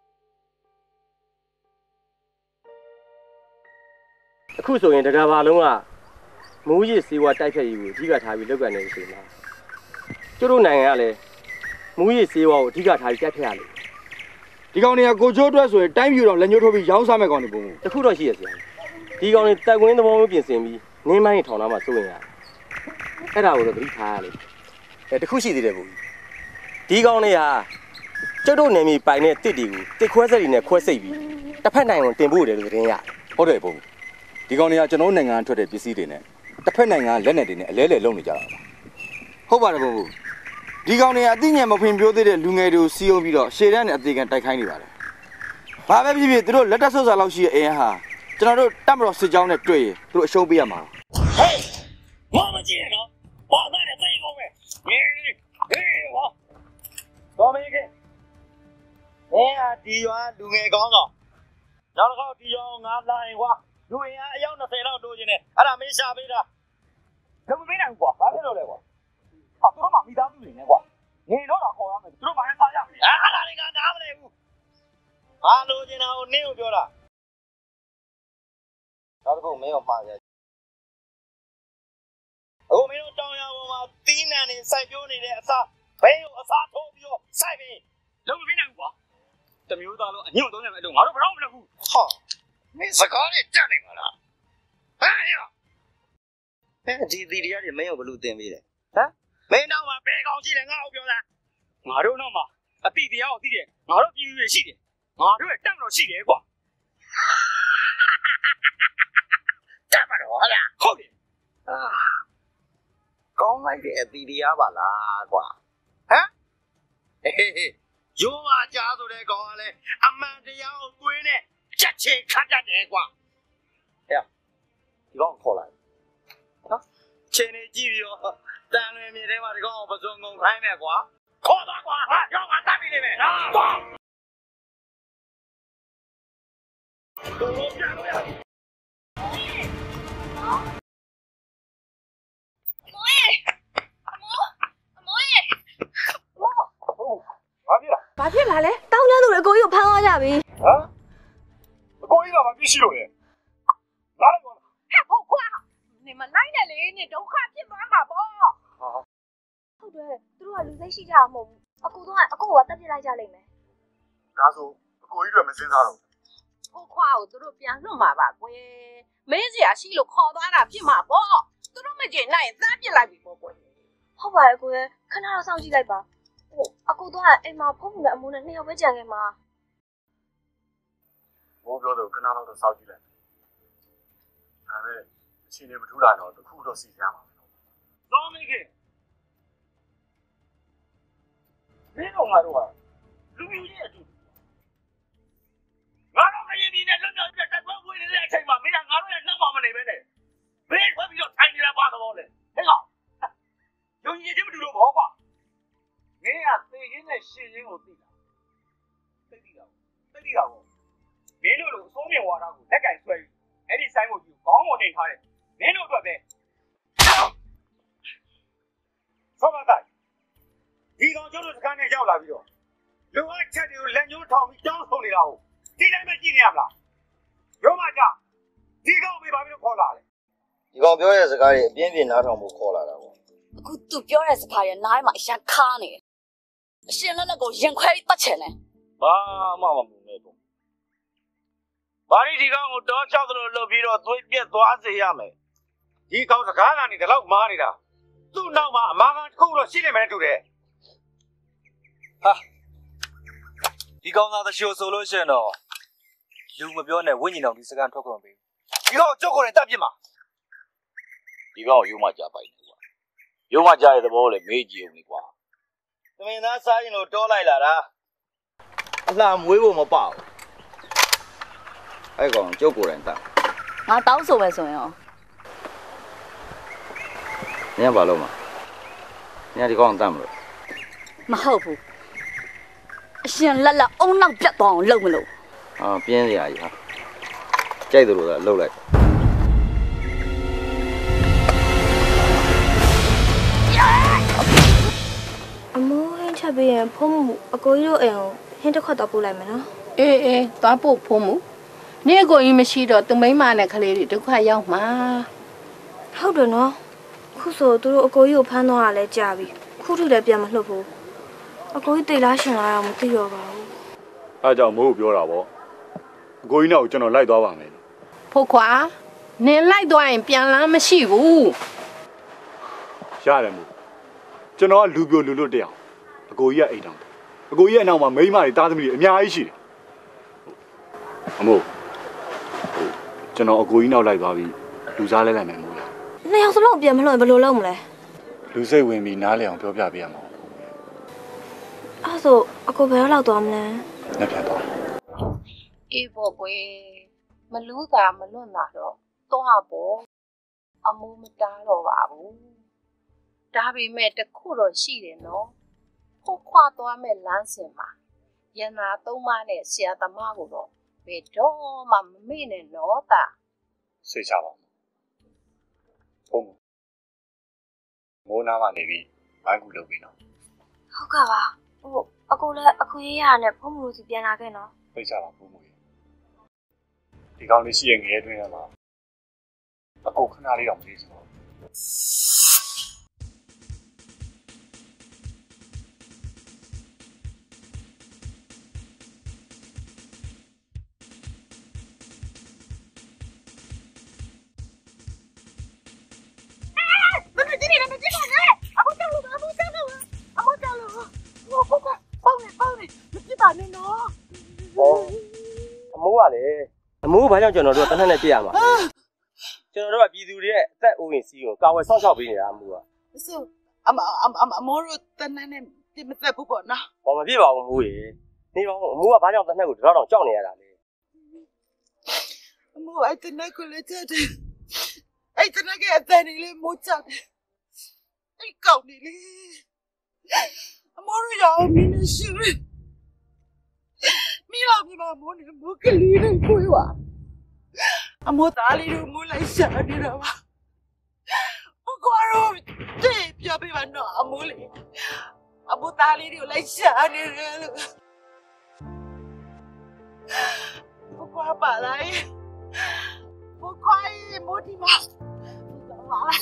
အခုဆိုရင်တကဘာလုံးကမူးရစ်စေဝါတိုက်ဖြတ်ရေးကိုအဓိကထားပြီးလုပ်ကြနေပြီလားကျတို့နိုင်ငံကလည်းမူးရစ်စေဝါကိုအဓိကထားပြီးတိုက်ဖြတ်ရလို့ဒီကောင်တွေကကိုချိုးအတွက်ဆိုရင်တိုင်းပြူတော့လက်ညှိုးထိုးပြီးရောင်းစားမဲ့ကောင်တွေပုံတခုတော့ရှိရစီဒီကောင်တွေတက်ကွင်းသဘောမျိုးပြင်ဆင်ပြီးနင်းမိုင်းထောင်ထားမှစိုးရင်ရတယ်အဲ့ဒါကိုတော့သတိထားရလိမ့်တခုရှိသေးတယ်ဘုရားဒီကောင်တွေဟာကျတို့နယ်မြေပိုင်တဲ့တစ်တွေကိုတစ်ခွဲဆက်တွေနဲ့ခွဲစိတ်ပြီးတစ်ဖက်နိုင်ငံကိုတင်ပို့တယ်လို့သတင်းရတယ်ဟုတ်တယ်ဘုရားဒီကောင်တွေကကျွန်တော်နိုင်ငံထွက်တဲ့ပစ္စည်းတွေနဲ့တစ်ဖက်နိုင်ငံလက်နက်တွေနဲ့အလဲလဲလုံနေကြတာပါဟုတ်ပါတယ်ဘုရားဒီကောင်တွေအသိဉာဏ်မဖွံ့ဖြိုးသေးတဲ့လူငယ်တွေကိုစီးအောင်ပြီးတော့ရှေ့တန်းနဲ့အသေးခံတိုက်ခိုင်းနေပါတယ်ဘာပဲဖြစ်ဖြစ်သူတို့လက်တက်ဆုပ်စာလောက်ရှိတဲ့အင်အားဟာကျွန်တော်တို့တပ်မတော်စစ်ကြောင်းနဲ့တွေ့ရင်သူတို့အရှုံးပေးရမှာဟေးမောင်မကြည့်နော်ဘာမှလည်းသိကုန်ပဲဟေးဟောတော်မင်းကဒီရွာလူငယ်ကောင်းတော့နောက်တစ်ခေါက်ဒီရွာငါလာရင်ကွာလူအင်အားအယောက်20လောက်လိုချင်တယ်အဲ့ဒါမင်းရှာပေးတာလုံးမပေးနိုင်ဘူးကွာဘာဖြစ်လို့လဲကွာဟာသူတို့မှမိသားစုတွေနဲ့ကွာငင်တော့တာခေါ်ရမယ်သူတို့ဘာလဲစားရမလဲအဲ့ဒါတွေကနားမလဲဘူးဘာလိုချင်တာကိုနင်းကိုပြောတာနောက်တစ်ခုမင်းကိုမှားရအခုမင်းတို့တောင်ရပေါ်မှာသီးနှံတွေစိုက်ပျိုးနေတဲ့အစားဘဲကိုအစားထိုးပြီးတော့စိုက်ပြီးလုံးမပေးနိုင်ဘူးကွာတမျိုးသားလုံးအညွန့်သုံးနေမယ်လို့ငါတို့ဘာလို့မလုပ်ဘူးဟာမင်းစကားတွေတက်နေမှာလားဟဲ့ရဒီသီတရားတွေမင်းကိုဘလို့တင်ပေးတယ်ဟမ်မင်းတော့မှဘယ်ကောင်ရှိလဲငါ့ကိုပြောသားငါတို့တော့မှအတိတရားကိုသိတယ်ငါတို့ပြည်သူတွေရှိတယ်ငါတို့ရဲ့တက်မတော်ရှိတယ်ကွာတက်မတော်ဟုတ်လားဟုတ်တယ်ကောင်းလိုက်တဲ့အသီတရားပါလားကွာဟမ်ရိုးပါကြားဆိုတဲ့ကောင်ကလည်းအမှန်တရားကိုတွေးနေချက်ချင်းခတ်တတ်တယ်ကွာဒီကောင်ခေါ်လာချင်းနေကြည့်ပြီးတော့တန်လွင်မြေထဲမှာဒီကောင်ကိုပစုံကုန်ခိုင်းမယ်ကွာခေါ်သွားကွာဟာရောက်ငါတတ်ပြီနေမယ်သွား တော်ပြန်လို့ရပြီဘာဖြစ်လာလဲတောင်းတန်းသူတွေအကိုကြီးကိုဖမ်းသွားကြပြီဟမ်အကိုကြီးကမပြစ်ရှိလို့လေလာလိုက်ကောဟုတ်ကွာနေမလိုက်နဲ့လေနေဒုက္ခဖြစ်သွားမှာပေါ့ဟုတ်တယ်သူတို့ကလူစိတ်ရှိကြအောင်မဟုတ်ဘူးအကိုတော့အကိုကတက်ပြစ်လိုက်ကြလိမ့်မယ်ဒါဆိုအကိုကြီးတွေမစင်းစားတော့ဟုတ်ခွာကိုသူတို့ပြန်လွတ်မှာပါကွယ်မင်းစရာရှိလို့ခေါ်သွားတာဖြစ်မှာပေါ့သူတို့မကျေနိုင်ရင်သတ်ပြစ်လိုက်ပြီပေါ့ကွယ်ဟုတ်ပါရဲ့ကိုရဲ့ခဏတော့စောင့်ကြည့်လိုက်ပါဟိုအကိုတော့အိမ်မှာဖုန်းနဲ့အမိုးနဲ့နှစ်ယောက်ပဲကြံခဲ့မှာမိုးပြောတော့ခဏတော့စောင့်ကြည့်လိုက်ဒါပဲအချိန်တွေမထူးလာတော့တခုတော့စီကြမှာတော်မင်းခင်မင်းတို့ငါတို့ကလူမျိုးကြီးအတူငါတို့ကရင်ပြည်နဲ့လွတ်မြောက်ပြတ်တက်ပွဲဝင်နေတဲ့အချိန်မှာမင်းကငါတို့ရဲ့နှောက်မှမနေပဲနဲ့ဘယ်ထွက်ပြီးတော့ထိုင်နေတာပါတော့လေဟဲ့ကောင်ယုံကြည်ခြင်းမတူလို့ဘောကွာမင်းကသေရင်းနဲ့ရှင်ရင်းကိုသိတာသိတာမင်းတို့လိုအစိုးမြင်ဝါဒကိုလက်ကင်ဆွဲပြီးအဲ့ဒီဆိုင်ကိုယူခေါင်းကိုတင်ထားတယ်မင်းတို့အတွက်ပဲဆောမတိုင်းဒီကောင်ကျတို့စကန်နဲ့ရောက်လာပြီးတော့လူအပ်ချက်တွေကိုလက်ညှိုးထောင်ပြီးတောင်းဆိုနေတာကိုဒီတိုင်းပဲကြည့်နေရမလားရုံးမကြဒီကောင်မေးပါပြီးတော့ခေါ်လာတယ်ဒီကောင်ပြောတဲ့စကားတွေအပြင်းပြင်းနားထောင်ဖို့ခေါ်လာတာပေါ့အခုသူပြောတဲ့စကားရနားထဲမှာအရန်ခါနေတယ်အရှင်လက်လက်ကိုရင်ခွဲပြီးတတ်ချင်တယ်ဘာမှမမှုနဲ့ပေါ့ဘာဒီကောင်ကိုတော့ချောက်သလိုလှုပ်ပြီးတော့သွေးပြက်သွားစေရမယ်ဒီကောင်စကားလာနေတယ်လောက်မားနေတာသူ့နောက်မှာအမာခံတစ်ခုတော့ရှိနေမယ်တူတယ်ဟာဒီကောင်သားတချို့ဆိုလို့ရှိရင်တော့လူမပြောနဲ့ဝိညာဉ်တော်ဒီစကန်ထွက်ခွင့်ပေးဒီကောင်ကြောက်ကိုယ်နဲ့တပ်ပြစ်မှာဒီကောင်ရုံးမကြပိုက်နေကွာရုံးမကြတဲ့သဘောလည်းမေးကြည့်အောင်လေကွာသမင်သားစားရင်လို့တောလိုက်လာတာအလှမွေးဖို့မပေါ့အဲ့ကောင်ကျုပ်ကိုယ်တိုင်တတ်ငါတောင်းဆိုမယ်ဆိုရင်ရောနင်ကဘာလုပ်မှာနင်ကဒီကောင်တတ်မလို့မဟုတ်ဘူးအရှင်လက်လက်အုံနောက်ပြတ်သွားအောင်လုပ်မလို့ဟာပြင်းစရာကြီးဟာကြိုက်တယ်လို့လားလှုပ်လိုက်အမိုးဟင်းချက်ပြီးရင်ဖုန်းမှုအကိုကြီးတို့အိမ်ကိုဟင်းတစ်ခွက်တော့ပို့လိုက်မယ်နော်အေးသွားပို့ဖို့မှုနေကိုကြီးမရှိတော့သူမိမနဲ့ကလေးတွေဒုက္ခရောက်မှာဟုတ်တယ်နော်ခုဆိုသူတို့အကိုကြီးကိုဖမ်းသွားတာလဲကြာပြီခုထိလည်းပြန်မလှုပ်ဘူးအကိုကြီးတိတ်လားရှင်လားတော့မသိတော့ပါဘူးအဲ့ကြောင့်မိုးပြောတာပေါ့အကိုကြီးနောက်ကျွန်တော်လိုက်သွားပါမယ်ဖို့ခွာနင်လိုက်သွားရင်ပြန်လမ်းမရှိဘူးရတယ်မို့ကျွန်တော်ကလူပြိုလူလွတ်တယောက်အကိုကြီးကအိမ်တောင်အကိုကြီးရဲ့အနောက်မှာမိန်းမတွေတားသမီးတွေအများကြီးရှိတယ်အမို့ကျွန်တော်အကိုကြီးနောက်လိုက်သွားပြီးလူစားလဲလိုက်မယ်မို့နှစ်ယောက်စလုံးပြန်မလှုပ်ဘယ်လိုလုပ်မလဲလူစိတ်ဝင်ပြီးနားလည်အောင်ပြောပြပေးရမှာအဲ့ဆိုအကိုဘယ်တော့သွားမလဲလက်ပြန်သွားအေးပေါ့ကွယ်မလူးတာမလွတ်တာတော့သွားပေါ့အမိုးမတားတော့ပါဘူးဒါပေမဲ့တခုတော့ရှိတယ်နော်ဖို့ခွာသွားမဲ့လမ်းစဉ်မှာရန်နာသုံးပါးနဲ့ဆရာသမားကိုတော့ဘယ်တော့မှမမေ့နဲ့နော်တာစိတ်ချပါဘုံမိုးနာမှနေပြီးဘိုင်းကူလုပ်ပြီးနော်ဟုတ်ကဲ့ပါဟိုအကိုလည်းအခွေးရနဲ့ဖုန်းမှုစီပြန်လာခဲ့နော်သိကြပါဘူးမို့ဒီကောင်လေးရှိရဲ့ငရဲတွင်းထဲမှာအကိုခဏလေးတော့မလေးချင်ပါဘူးအမိုးကလေအမိုးဘာကြောင့်ကျွန်တော်တို့ကတနက်နဲ့ပြရမှာကျွန်တော်တို့ကပြည်သူတွေရဲ့အသက်အိုးအိမ်စီးကိုကာဝယ်စောင့်ရှောက်ပေးနေတာအမိုးကဆိုအမိုးတို့တနက်နဲ့ပြမသက်ဘူးပေါ့နော်ဘာမဖြစ်ပါဘူးအမိုးရေနေပါဦးအမိုးကဘာကြောင့်တနက်ကိုတော့တောင်ကြောက်နေရတာလဲမိုးအဲ့တနက်ကိုလည်းချက်တယ်အဲ့တနက်ကအတန်လေးလေးမိုးချက်တယ်အဲ့ကောင်းနေလေအမိုးရအောင်မင်းရှိမိလာပြမမိုးနေမိုးကလေးလေးကိုရွာအမိုးသားလေးတို့မိုးလိုက်ရှာနေတာပါအကွာတော့တဲ့ပြပေးပါနော်အမိုးလေးအမိုးသားလေးတို့လိုက်ရှာနေတယ်လို့不夸把来，不夸莫地嘛，完了。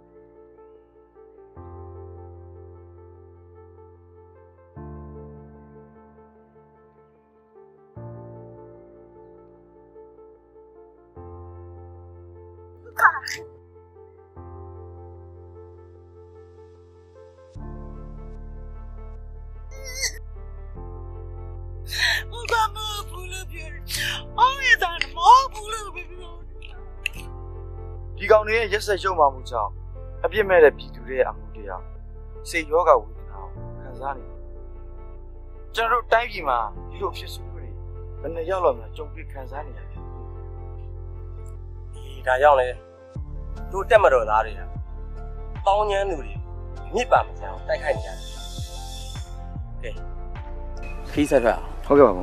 我干嘛不了别人？我也在那么不了别人。 ဒီကောင်တွေရဲ့ရက်ဆက်ရှုံမှမှုကြောင့်အပြစ်မဲ့တဲ့ပြည်သူတွေရဲ့အမှုတရားစိတ်ရောဂါဝေဒနာကိုခံစားနေတယ်။ကျွန်တော်တို့တိုင်းပြည်မှာဒီလိုဖြစ်ဆိုတွေဘယ်နှယောက်လောက်များကြုံတွေ့ခံစားနေရလဲ။ဒီဒါကြောင့်လေတို့တက်မတော်သားတွေကတောင်းညမ်းသူတွေမြစ်ပါမစအောင်တိုက်ခိုက်နေကြတယ်။ကဲခီးဆက်ဖက်ဟုတ်ကဲ့ပါဘုံ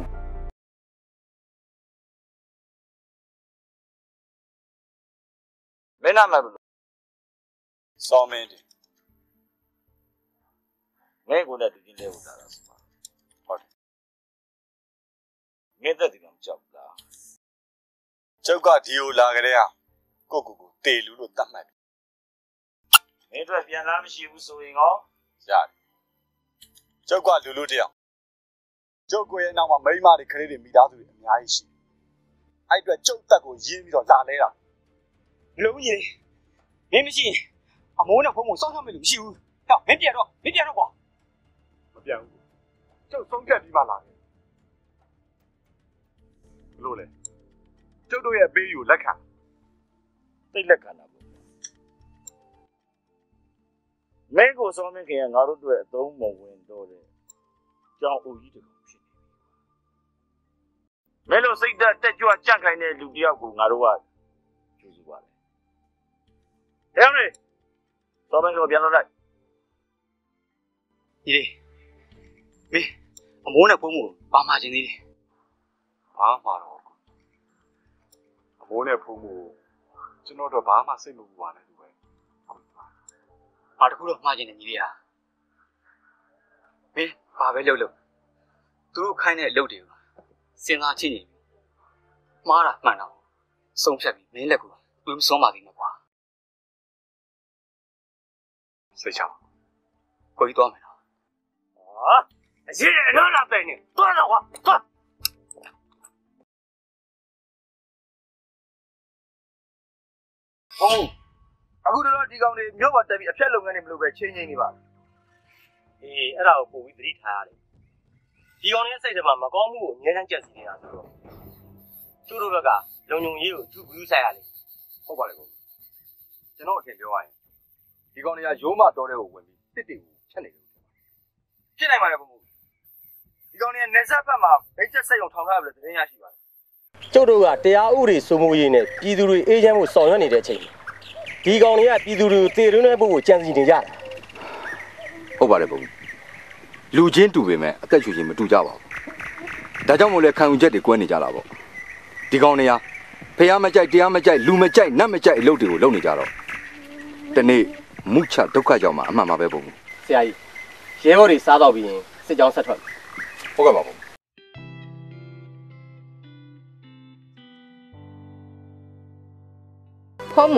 မင်းနာမည်ဘယ်လိုစောမင်းတယ်ငဲကိုလည်းဒီကင်းလေးဝတ်တာလားဆိုပါဟုတ်တယ်ငဲသက်ဒီကောင်ကြောက်လားကျောက်ကဒီကိုလာကြတဲ့ကိုတေလူလို့တတ်မှတ်တယ်မင်းတို့ပြန်လာမရှိဘူးဆိုရင်ရောရတယ်ကျောက်ကလူလူတယောက်ကျုပ်ကိုရဲ့နောက်မှာမိန်းမတွေခလေးတွေမိသားစုတွေအများကြီးရှိအဲ့အတွက်ကျုပ်တက်ကိုရင်းပြီးတော့လာလဲတာလုံးကြီးမင်းမရှိရင်အမိုးနဲ့ဖုံးဖုံစောင့်ရှောက်မယ်လို့မရှိဘူးဟဲ့မင်းပြန်တော့ကွာမပြန်ဘူးကျုပ်ဆုံးဖြတ်ပြီးမှလာတယ်ဘလို့လဲကျုပ်တို့ရဲ့အပေးယူလက်ခံသိလက်ခံတာပေါ့မင်းကိုစောမင်းခင်ကငါတို့တို့အသုံးမဝင်တော့တယ်ကြောင်အူကြီးတကောင်ဖြစ်နေပြီမဲလို့စိတ်တက်ကြွကြန့်ခိုင်တဲ့လူတယောက်ကိုငါတို့ကကျူးစုပါတယ်ဟဲ့လေစောမင်းကိုပြန်လို့လိုက်ဒီလေမင်းအမိုးနဲ့ဖုံးဖုံပါမှခြင်းသေးတယ်ဘာမှတော့အမိုးနဲ့ဖုံးဖို့ကျွန်တော်တို့ဘာမှစိတ်မပူပါနဲ့သူပဲအားတခုတော့မှားခြင်းနဲ့ညီလေးဟာမင်းဘာပဲလုပ်သူတို့ခိုင်းတဲ့အလုပ်တွေကိုစဉ်းစားကြည့်နေပြီမှားတာမှန်တော့ဆုံးဖြတ်ပြီးမင်းလက်ကိုသွေးမစွန်းပါသေးနဲ့ကွာစိတ်ချကိုကြီးသွားမယ်နော်ဟာအရှိရတော့လာပဲနေသွားတော့ကွာသွားဟုတ်အခုတော့ဒီကောင်တွေမြို့ပေါ်တက်ပြီးအဖြတ်လုပ်ငန်းတွေမလုပ်ပဲချင်းချင်းနေပါအေးအဲ့ဒါကိုပို့ပြီးသတိထားရတယ်ဒီကောင်ရဲ့စိတ်ထဲမှာမကောင်းမှုကိုအများကြီးကြက်စီနေတာဆိုတော့သူတို့ဘက်ကလုံုံရေးကိုသူ့ဘူးဆိုင်ရလေဟုတ်ပါလေကိုကျွန်တော်အထင်ပြောရရင်ဒီကောင်တွေကရိုးမတော်တဲ့ကိုဝင်ပြီးတစ်တွေကိုချက်နေတယ်ဖြစ်နိုင်ပါလေဘုံဒီကောင်တွေကနေဆက်ဘက်မှာဗိတ်ချက်စိတ်အောင်ထောင်ထားတယ်သတင်းရရှိပါတယ်ကျုပ်တို့ကတရားဥပဒေစိုးမိုးရေးနဲ့ပြည်သူတွေအေးချမ်းဖို့ဆောင်ရွက်နေတဲ့အချိန်ဒီကောင်တွေကပြည်သူတွေကိုတေတွန်းတဲ့ဖို့ကိုကြံစီနေကြတာဟုတ်ပါတယ်ဘုံလူချင်းတူပေမဲ့အသက်ရှူချင်းမတူကြပါဘူးဒါကြောင့်မို့လဲခံယူချက်တွေကွဲနေကြတာပေါ့ဒီကောင်တွေကဖះမကြိုက်တရားမကြိုက်လူမကြိုက်နတ်မကြိုက်အလုပ်တွေကိုလုပ်နေကြတော့တနေ့မုချဒုက္ခကြောင့်မှအမှန်ပါပဲဘုံဆရာကြီးရဲဘော်တွေစားတော့ပြီးရင်စစ်ကြောင်းဆက်ထွက်ဟုတ်ကဲ့ပါဘုံဖုံးမူ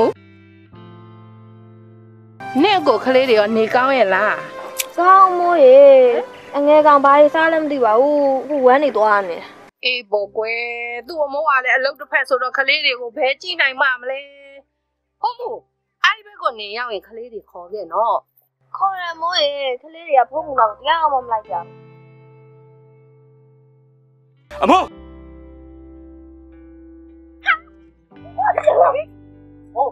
နဲ့ကိုကလေးတွေရောနေကောင်းရဲ့လားကောင်းမိုးရေအငယ်ကောင်ဘာတွေစားလဲမသိပါဘူးအခုဝမ်းနေသွားနေအေးပေါ့ကွယ်သူ့အမိုးကလည်းအလုတ်တစ်ဖက်ဆိုတော့ကလေးတွေကိုဘဲကြည့်နိုင်မှာမလဲဟုတ်မို့အဲ့ဒီဘက်ကနေရောက်ရင်ကလေးတွေခေါ်ခဲ့နော်ခေါ်ရမိုးရေကလေးတွေကဖုံးမှုတော့တရားအောင်မလိုက်ကြဘူးအမိုးဟုတ်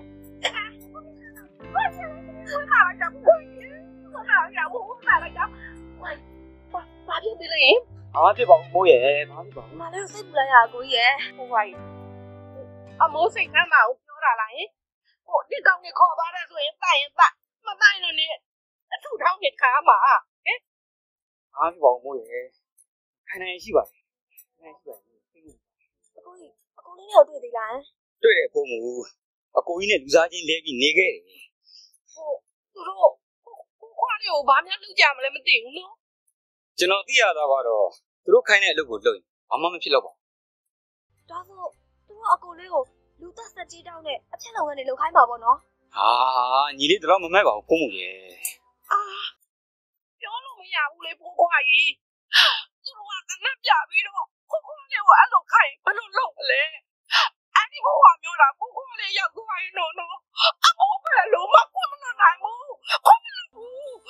ဘာဖြစ်ပြီလဲဘာဖြစ်ပါဘူးမိုးရဲ့ဘာဖြစ်ပါဘူးမလည်းစိတ်ပူလိုက်ရအကိုကြီးရဲ့ဟိုပါကြီးအမိုးစိတ်ထဲမှာကိုပြောတာလားဟင်ဟိုဒီကောင်ကြီးခေါ်သွားတယ်ဆိုရင်တိုက်ရင်တိုက်မတိုက်လို့နေအထုထောင်းနေခါမှာဟင်အားရှိပါဦးမိုးရေခိုင်နိုင်ရှိပါတယ်ခိုင်နိုင်ရှိပါတယ်အကိုလေးနဲ့တွေ့သေးလားတွေ့တယ်ဘုံမူအကိုကြီးနဲ့လူစားချင်းလဲပြီးနေခဲ့တယ်ဟိုသူတို့ခွားလေးကိုဘာမှလုပ်ကြမလဲမသိဘူးနော်ကျွန်တော်သိရတာကတော့သူတို့ခိုင်းတဲ့အလုပ်ကိုလုပ်ရင်ဘာမှမဖြစ်တော့ပါဒါဆိုသူတို့အကိုလေးကိုလူသက်ဆက်ကြီးတောင်းနဲ့အချက်လုံကနေလှုပ်ခိုင်းပါပေါ့နော်ဟာညီလေးတော့မမဲ့ပါဘူးဘုံမူရေအာပြောလို့မရဘူးလေဖိုးခွားကြီးသူတို့ကတနက်ပြပြီးတော့ခိုးလေးကိုအဲ့လိုခိုင်းဘယ်လိုလုပ်မလဲအဲ့ဒီဘဝမျိုးတာခိုးလေးရောက်သွားရင်တော့အမိုးပဲလို့မကွမနိုင်ဘူးခွမနိုင်ဘူး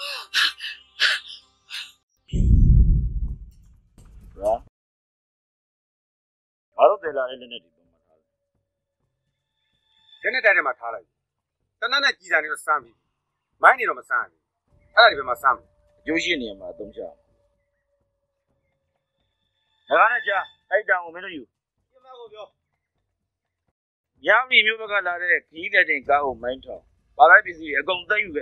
ရာဘာလို့တယ်လာလဲနဲ့ဒီပုံမှာထားလဲလက်နဲ့တိုက်ထဲမှာထားလိုက်တနက်နဲ့ကြည်တာနေတော့စမ်းပြီမိုင်းနေတော့မစမ်းဘူးအဲ့ဒါဒီဘက်မှာစမ်းမယ်အကျိုးရှိနေမှာအသုံးချအောင်ငါကလည်းကြာအဲ့တောင်ကိုမင်းတို့ယူဒီမှာကိုပြောရမီမျိုးဘက်ကလာတဲ့ခီးတဲ့တင်ကားကိုမိုင်းထောင်ပါလိုက်ပစ္စည်းအကုန်သိမ်းယူခဲ့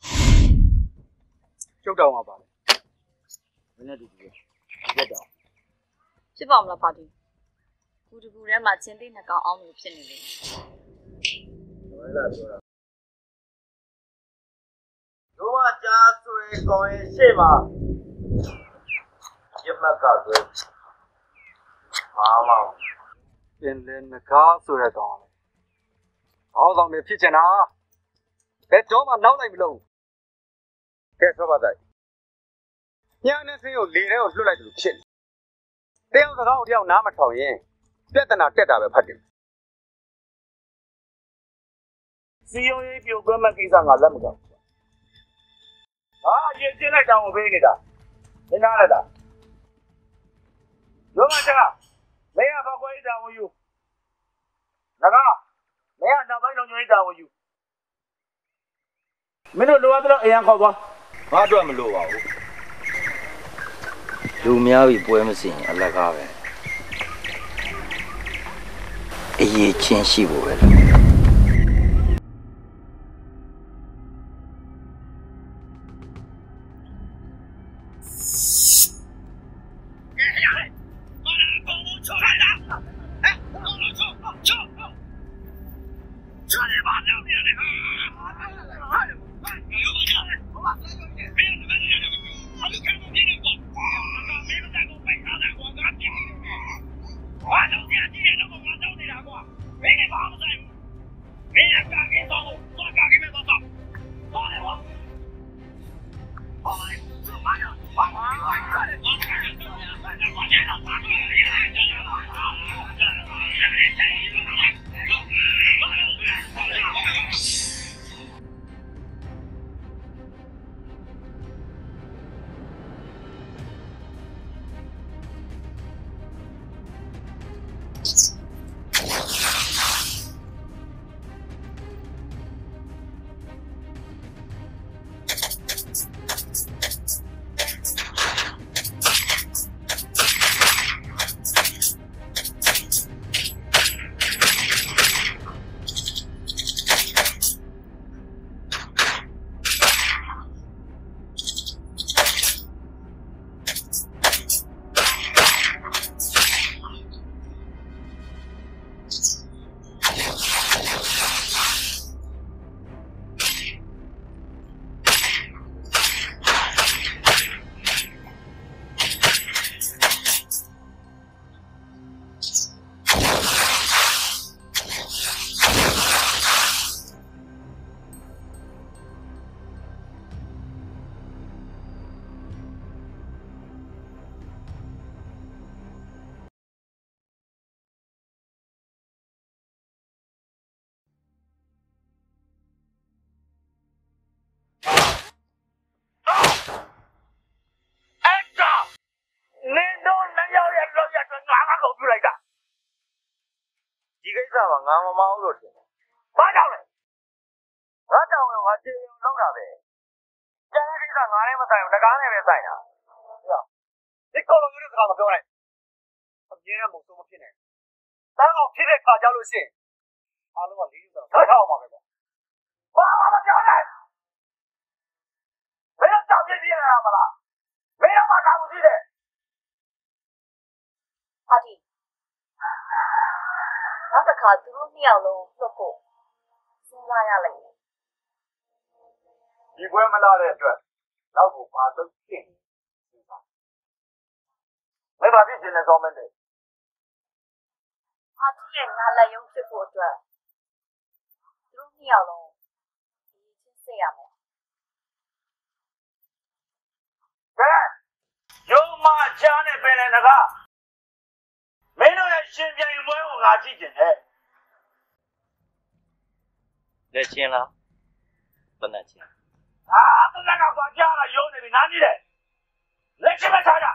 ကျုပ်တောင်းပါပါလေမင်းနဲ့တူတူပဲရက်တောင်ဖြစ်ပါမလားပါတီကူတကူထဲမှာချင်းသိနှစ်ကောင်အောင်လို့ဖြစ်နေလေဝဲလာပြောတာတို့ကကြားဆွေကောင်းရဲ့ရှေ့မှာရမက်ကဆွေအားမောင်ပြင်လဲငကားဆိုတဲ့ကောင်လေအောင်းဆောင်နေဖြစ်ချင်တာဘယ်တော့မှနောက်လိုက်မလို့ကဲဆောပါတိုက်ညာနဲ့ဆင်းကိုလေထဲကိုလွှတ်လိုက်တယ်လို့ဖြစ်တယ်တယောက်စကားကိုတယောက်နားမထောင်ရင်ပြဿနာတက်တာပဲဖတ်တယ်စီယုံရေးပြိုကွဲမဲ့ကိစ္စငါလက်မကောက်ဘူးဟာရင်ကျင်းလိုက်တောင်ကိုပေးနေတာမင်းနားလိုက်တာရောမချကမင်းကဘာကွဲတောင်ကိုယူငါကမင်းကနောက်ပိုင်းလုံးညွှန်တောင်ကိုယူမင်းတို့လိုအပ်တော့အရန်ခေါ်သွားငါအတွက်မလိုပါဘူးလူများပြီပွဲမစင်အလကားပဲအရေးချင်းရှိဖို့ပဲလို့ဒီကိစ္စမှာငါမမအောင်လို့ထင်တယ်။ဘာကြောင့်လဲ။ငါတောင်းရင်ငါကျေရင်လောက်တာပဲ။ကျန်တဲ့ကိစ္စငါလည်းမဆိုင်ဘူး။ငကားနဲ့ပဲဆိုင်တာ။ဒီကောလုံးရိုးတဲ့စကားမပြောနဲ့။အမြဲတမ်းမုံဆုံးမဖြစ်နဲ့။တန်းအောင်ဖြစ်တဲ့ခါကြလို့ရှိရင်အားလုံးကလေးဆိုတော့ထားအောင်ပါပဲပေါ့ဘာမှမပြောနဲ့ဘယ်တော့ကြောက်ပြည့်ပြည့်ရတာမလားဘယ်တော့မှကောင်းရှိတယ်ပါတီနောက်တစ်ခါသူတို့နှစ်ယောက်လုံးလွတ်ဖို့စဉ်းစားရလိမ့်မယ်ဒီပွဲမလာတဲ့အတွက်နောက်ကိုပါလို့ဖြစ်နေစဉ်းစားမင်းဘာဖြစ်နေလဲစောမင်းတဲ့ပါတီရဲ့ငါလက်ရုံးဖြစ်ဖို့အတွက်သူတို့နှစ်ယောက်လုံးဒီချင်းစစ်ရမယ်ကဲရုံမချားနဲ့ပင်လည်းငါမင်းတို့ရဲ့ရှင်ပြိုင်ပွဲကိုငါကြည့်ကျင်တယ်လက်ချင်းလားတနက်ချင်းတနက်ကသွားကြားလာရုံးနေပြီနားကြည့်တယ်လက်ချင်းမချားကြ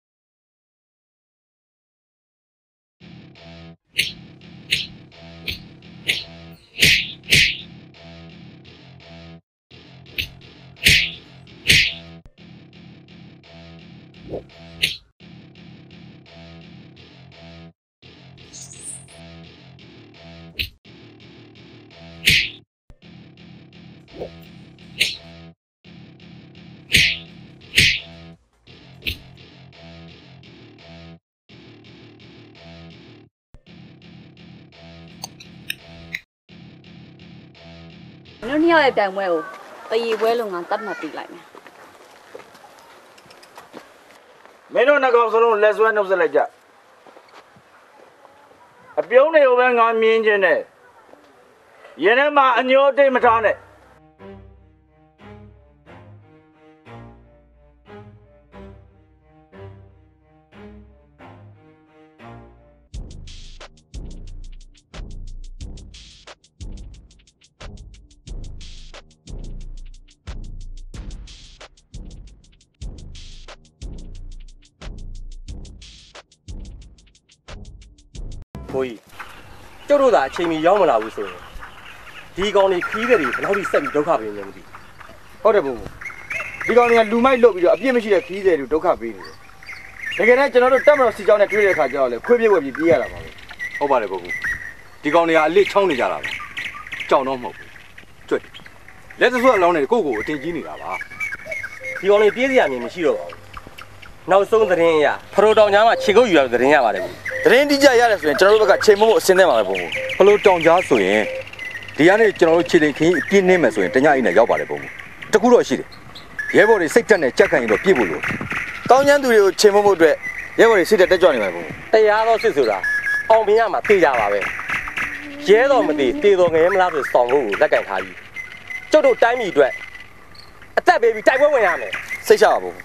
မင်းတို့နှစ်ယောက်ရဲ့ပြိုင်ပွဲကိုတရီပွဲလုံးကတတ်မှတ်ပေးလိုက်မယ်မင်းတို့နှစ်ကောင်စလုံးလက်ဆွဲနှုတ်ဆက်လိုက်ကြအပြုံးတွေကိုပဲငါမြင်ခြင်းနဲ့ရင်ထဲမှာအညိုတိတ်မထားနဲ့ကိုကြီးကျုပ်တို့သာအချိန်မီရောက်မလာဘူးဆိုရင်ဒီကောင်တွေခီးတဲ့တွေဘယ်လောက်ထိဆက်ပြီးဒုက္ခပေးနေလဲမသိဟုတ်တယ်ဘုံဒီကောင်တွေကလူမိုက်လုတ်ပြီးတော့အပြစ်မရှိတဲ့ခီးတဲ့တွေဒုက္ခပေးနေတယ်တကယ်တမ်းကျွန်တော်တို့တက်မတော်စီကြောင်းနဲ့တွေ့တဲ့အခါကျတော့လေခွေးပြေးဝက်ပြီးပြေးရတာပါပဲဟုတ်ပါတယ်ဘုံဒီကောင်တွေကအလစ်ချောင်းနေကြတာပဲကြောင်တော့မဟုတ်ဘူးကျွတ်လက်စွပ်အလောင်းနဲ့ကိုယ့်ကိုအတင်ကြီးနေတာပါဒီကောင်တွေပြေးစရာမြင်မရှိတော့ပါဘူးနောက်ဆုံးသတင်းအရဖရိုတောင်ကြားမှာခြေကုပ်ယူရတဲ့သတင်းရပါတယ်သတင်းတိကျရတယ်ဆိုရင်ကျွန်တော်တို့ဘက်ကချိန်မမို့အစင်းသင့်ပါပဲဘုံဖလိုတောင်ကြားဆိုရင်ဒီကနေ့ကျွန်တော်တို့ခြေလင်ခင်းအပြင်းနှင်းမယ်ဆိုရင်တညအိမ်နဲ့ရောက်ပါတယ်ဘုံတကူတော့ရှိတယ်ရဲဘော်တွေစိတ်တက်နဲ့ကြက်ခံရင်တော့ပြည့်ဖို့လို့ကောင်းချမ်းသူတွေကိုချိန်မမို့အတွက်ရဲဘော်တွေစိတ်တက်ကြွနေပါဘုံတရားတော်စစ်ဆိုတာအောင်မြင်ရမှာသိကြပါပဲရဲတော်မသိတေတော်ငရဲမလားဆိုစောင်းဖို့ကိုလက်ကင်ထားပြီးကျုပ်တို့တိုင်းပြည်အတွက်အသက်ပေးပြီးတိုက်ပွဲဝင်ရမယ်စိတ်ချပါဘုံ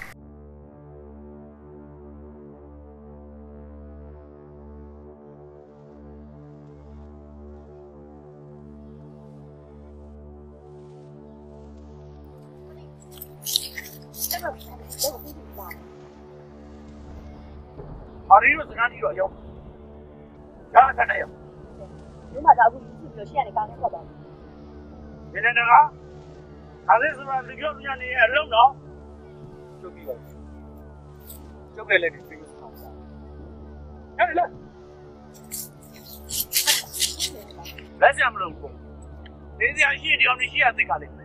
အရီးတို့စကားကြီးတော့ရောက်ဒါဆက်နေရောက်ဒီမှာတော့အခုကြည့်ပြီးရှေ့ကနေကောင်းနေတော့ပါဒီနေ့ကအားလေးဆိုတာလူပြောပြနေအလုံးတော့ကျုပ်ပြီးပါကျုပ်လည်းလက်ပြီးဟဲ့လက်စရမလို့ကိုနေစရာရှိတယ်အောင်ရှိရသိကြလိမ့်မယ်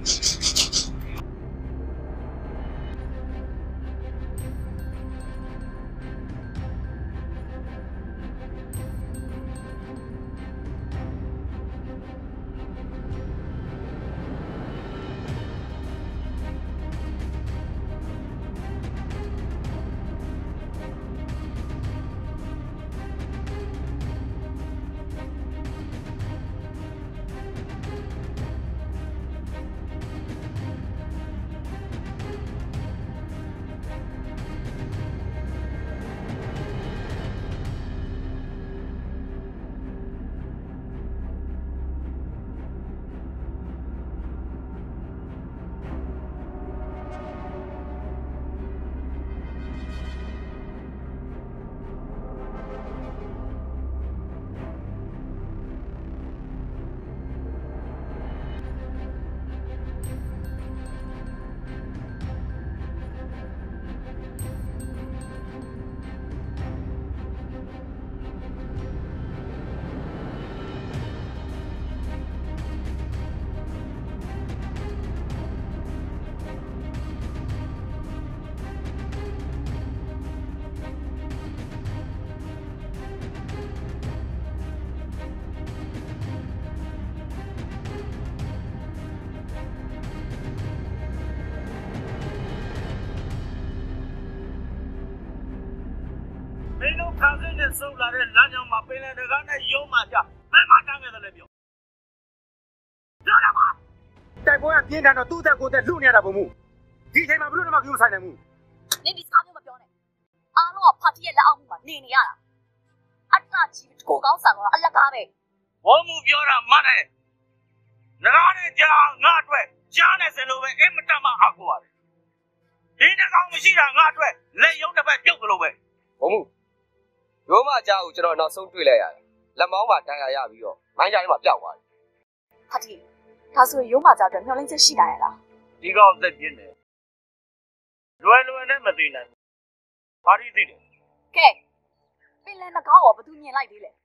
收来的蓝鸟马背来的，俺那有马家，买马单给他来标。知道吗？ 在我边上的都在过在6年的父母，以前嘛不是那么有3年母。 你比啥都没标呢？阿罗帕提来阿姆嘛，你呀？阿那几个高三了，阿拉干呗。 我目标了，妈的，那俺的家俺对，家那是路呗，没他妈阿过的。你那个我们西上俺对，来有那边标个路呗。 父母。ရိုးမအကြောင်းကိုကျွန်တော်နောက်ဆုံးတွေ့လိုက်ရတယ်။လက်မောင်းမှာတန်ရာရပြီးတော့မိုင်းကြထဲမှာပျောက်သွားတယ်။ဟာဒီဒါဆိုရုံးမကြောက်တယ်မျောလင်းချက်ရှိတာရဲ့လား။ဒီကောင်သက်ပြင်းတယ်။လွယ်နဲ့မသိနိုင်ဘူး။ဘာလို့သိတယ်။ကဲပင်လယ်နှကားကိုဘသူမြင်လိုက်သေးလဲ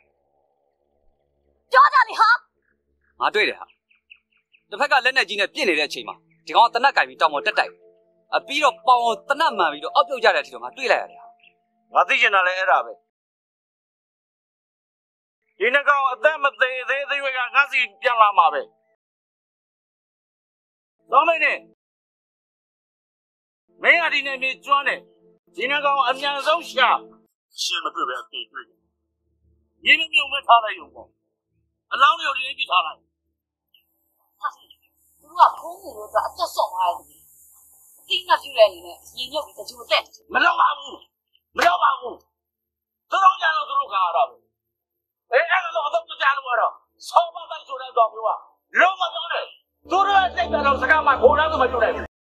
။ပြောကြလေဟာ။ငါတွေ့တယ်ဟာ။တစ်ဖက်ကလက်နဲ့ကြီးနဲ့ပြစ်နေတဲ့အချိန်မှာဒီကောင်ကတနက်ကင်ပြီးတောင်ပေါ်တက်တိုက်။ပြီးတော့ပေါင်ကိုတနက်မှန်ပြီးတော့အောက်ပြုတ်ကြတဲ့အချိန်မှာငါတွေ့လိုက်ရတယ်ငါသိချင်တာလည်းအဲ့ဒါပဲဒီနှကောင်အသက်မသေးသေးသေးကငါစီပြန်လာမှာပဲသောမင်းနဲ့မင်းကဒီနေ့မြေကျွမ်းတယ်ဒီနှကောင်အမြန်ဆုံးရှာရှင်းမတွေ့ပဲအသေးတွေ့ရင်းမြုံမဲ့ထားလိုက်ရုံပေါ့အလောင်းတွေကိုဒီနေ့ပြထားလိုက်ဟာသူကဖုံးနေလို့ဆိုအသက်ဆုံးသွားတယ်တိနဲ့ပြည့်တဲ့အနေနဲ့ညင်ညွတ်ပြီးတကြိုတက်မလုပ်ပါဘူးမလုပ်ပါဘူးသူတို့ကြတော့သူတို့ခါရတော့အဲ့တော့အတော့ကြားလို့ရတော့ဆောင်းပါတိုင်းဆိုတဲ့ကောင်မျိုးကလုံးမပြောနဲ့သူတို့ရဲ့စိတ်ကတော့စကားမှခိုးတော့မပြောနိုင်ဘူး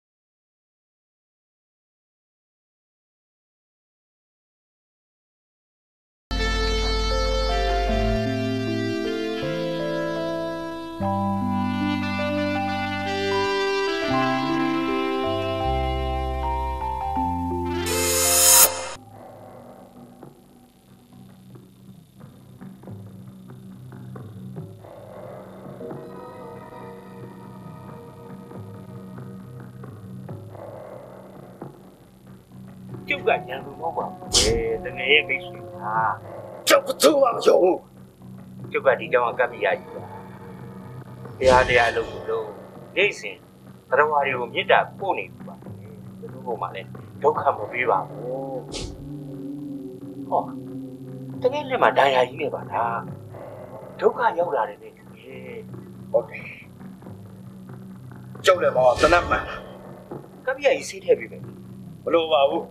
ကျုပ်ကညံလို့မဟုတ်ပါဘူးတကယ်ရဲ့မိတ်ဆွေဟာကျုပ်ကသူ့အောင်ရုံကျုပ်ကဒီကြောင်ကပ်ပြရကြီးပါတရားလုပ်လို့နေစဉ်သရဝါတွေကိုမေတ္တာပို့နေပြီပါဘယ်လိုမှလည်းဒုက္ခမပေးပါဘူးဟောတကယ်လည်းမဒဏ်ရာကြီးနေပါလားဒုက္ခရောက်လာတယ်လေဟုတ်တယ်ကျုပ်လည်းမဟုတ်တနတ်မှန်ကပ်ပြရကြီးဆေးထည့်ပြီးပဲမလိုပါဘူး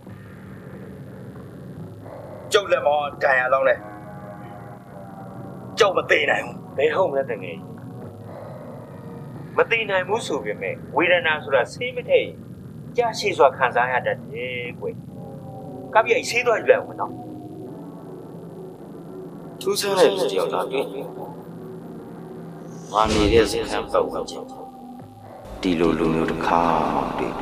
ကျုပ်လည်းမဒဏ်ရာလောင်းနဲ့ကျုပ်မသိနိုင်ဘူးဘယ်ဟုတ်မလဲတကယ်မသိနိုင်ဘူးဆိုပေမဲ့ဝေဒနာဆိုတာဆေးမထည့်ရင်ကြာရှည်စွာခံစားရတတ်တယ်ကွကပ်ပြည့်ဆေးသွားယူလိုက်အောင်နော်ထူးဆန်းတဲ့လူတယောက်လာတွေ့ငါနေတဲ့စခန်းပတ်ဝန်းကျင်ဒီလိုလူမျိုးတစ်ခါတွေ့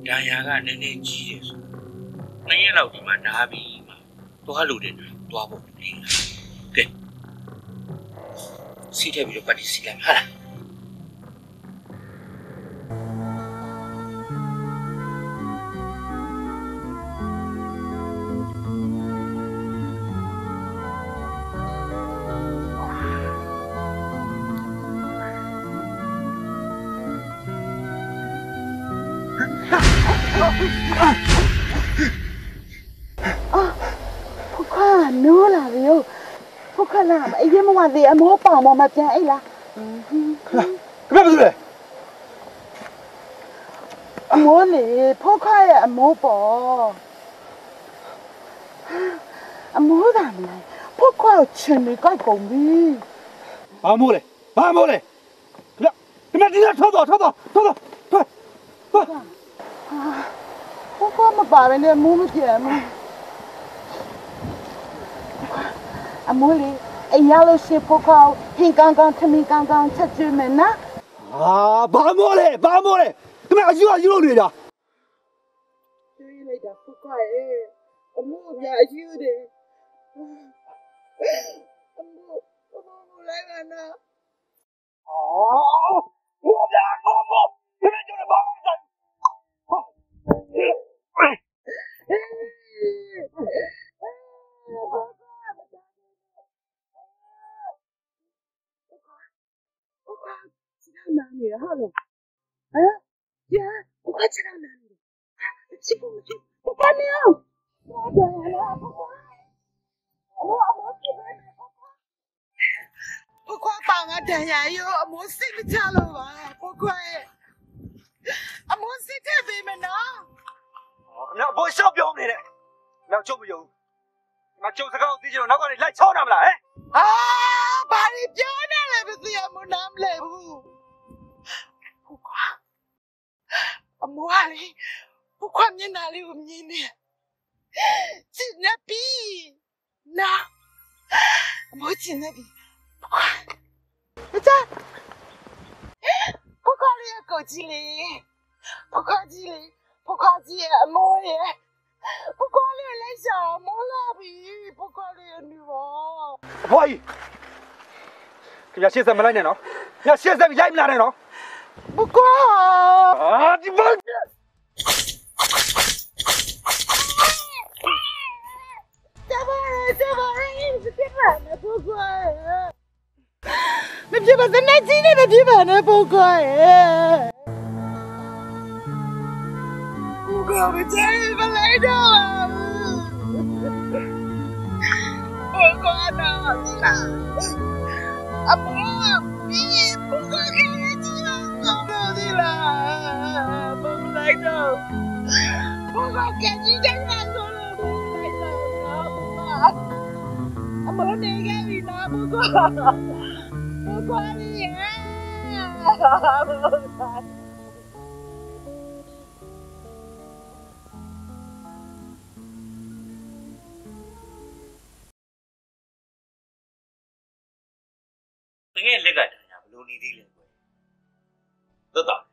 ဒါယာကနည်းနည်းကြီးတယ်ဆို2ရက်လောက်ဒီမှာနားပြီးမှသွားလို့တယ်သွားဖို့လေကဲစီးတယ်ပြီးတော့ပတ်တီစီးလိုက်ဟာလားနိုးလာပြီဟုတ်ဖုတ်ခလာအရင်မဝသေးအမောပေါင်မမပြန်အိတ်လားခလာဘယ်လိုလဲအမောလေဖုတ်ခရဲ့အမောပေါ်အမောတာမလားဖုတ်ခချင်နေကြိုက်ကုန်ပြီဘာမိုးလဲဘာမိုးလဲခလာဒီနေ့ထောက်တော့ဖုတ်ခမပါဘဲနဲ့မိုးမပြေဘူးအမိုးလေးအိမ်ရလို့ရှိဖို့ကောင်းဟင်ကန်ကန်ထမင်းကန်ကန်ချက်ကျွေးမယ်နော်ဘာမိုးလဲခင်ဗျအယူလို့နေကြကျွေးလိုက်တာဖို့ကောရဲ့အမိုးပြအယူတယ်အမိုးလိုက်ပါနော်မိုးပြမိုးခင်ဗျကျွေးဘာမှမဆိုင်哪里好了？啊呀，我快吃到哪里了？吃不去，我快没有。我等了，我快帮我等下哟，我睡不着了吧？我快，我睡太背没呢。 那不小表妹的，那就不用，那就是个自己那个来吵他们了哎。 啊，把你表拿来不是要没拿来不？အမောကလေဘုခွမျက်နှာလေးကိုမြင်နေကျင်နေပြီနာအမောကျင်နေပြီဘုခွလေးကိုကြည့်လေဘုခွကြီးရဲ့အမောရဲ့ဘုခွလေးလိုက်ရှာမောလာပြီဘုခွလေးရဲ့နေပါအဖွားကြီးခင်ဗျာရှေ့ဆက်မလိုက်နဲ့နော်ညရှေ့ဆက်ရိုက်မလာနဲ့နော်不过啊，你妈！ 这帮人是别烦的，不过没别把咱那今天的别烦的，不过我们家人们来着了，不过呢，阿婆，你不过给人家。不来着，不过赶紧在那说了，不来着，我那个你拿不过你呀，不来。 တကယ်လက်ကတည်းကဘလို့နေသေးလဲသက်တာ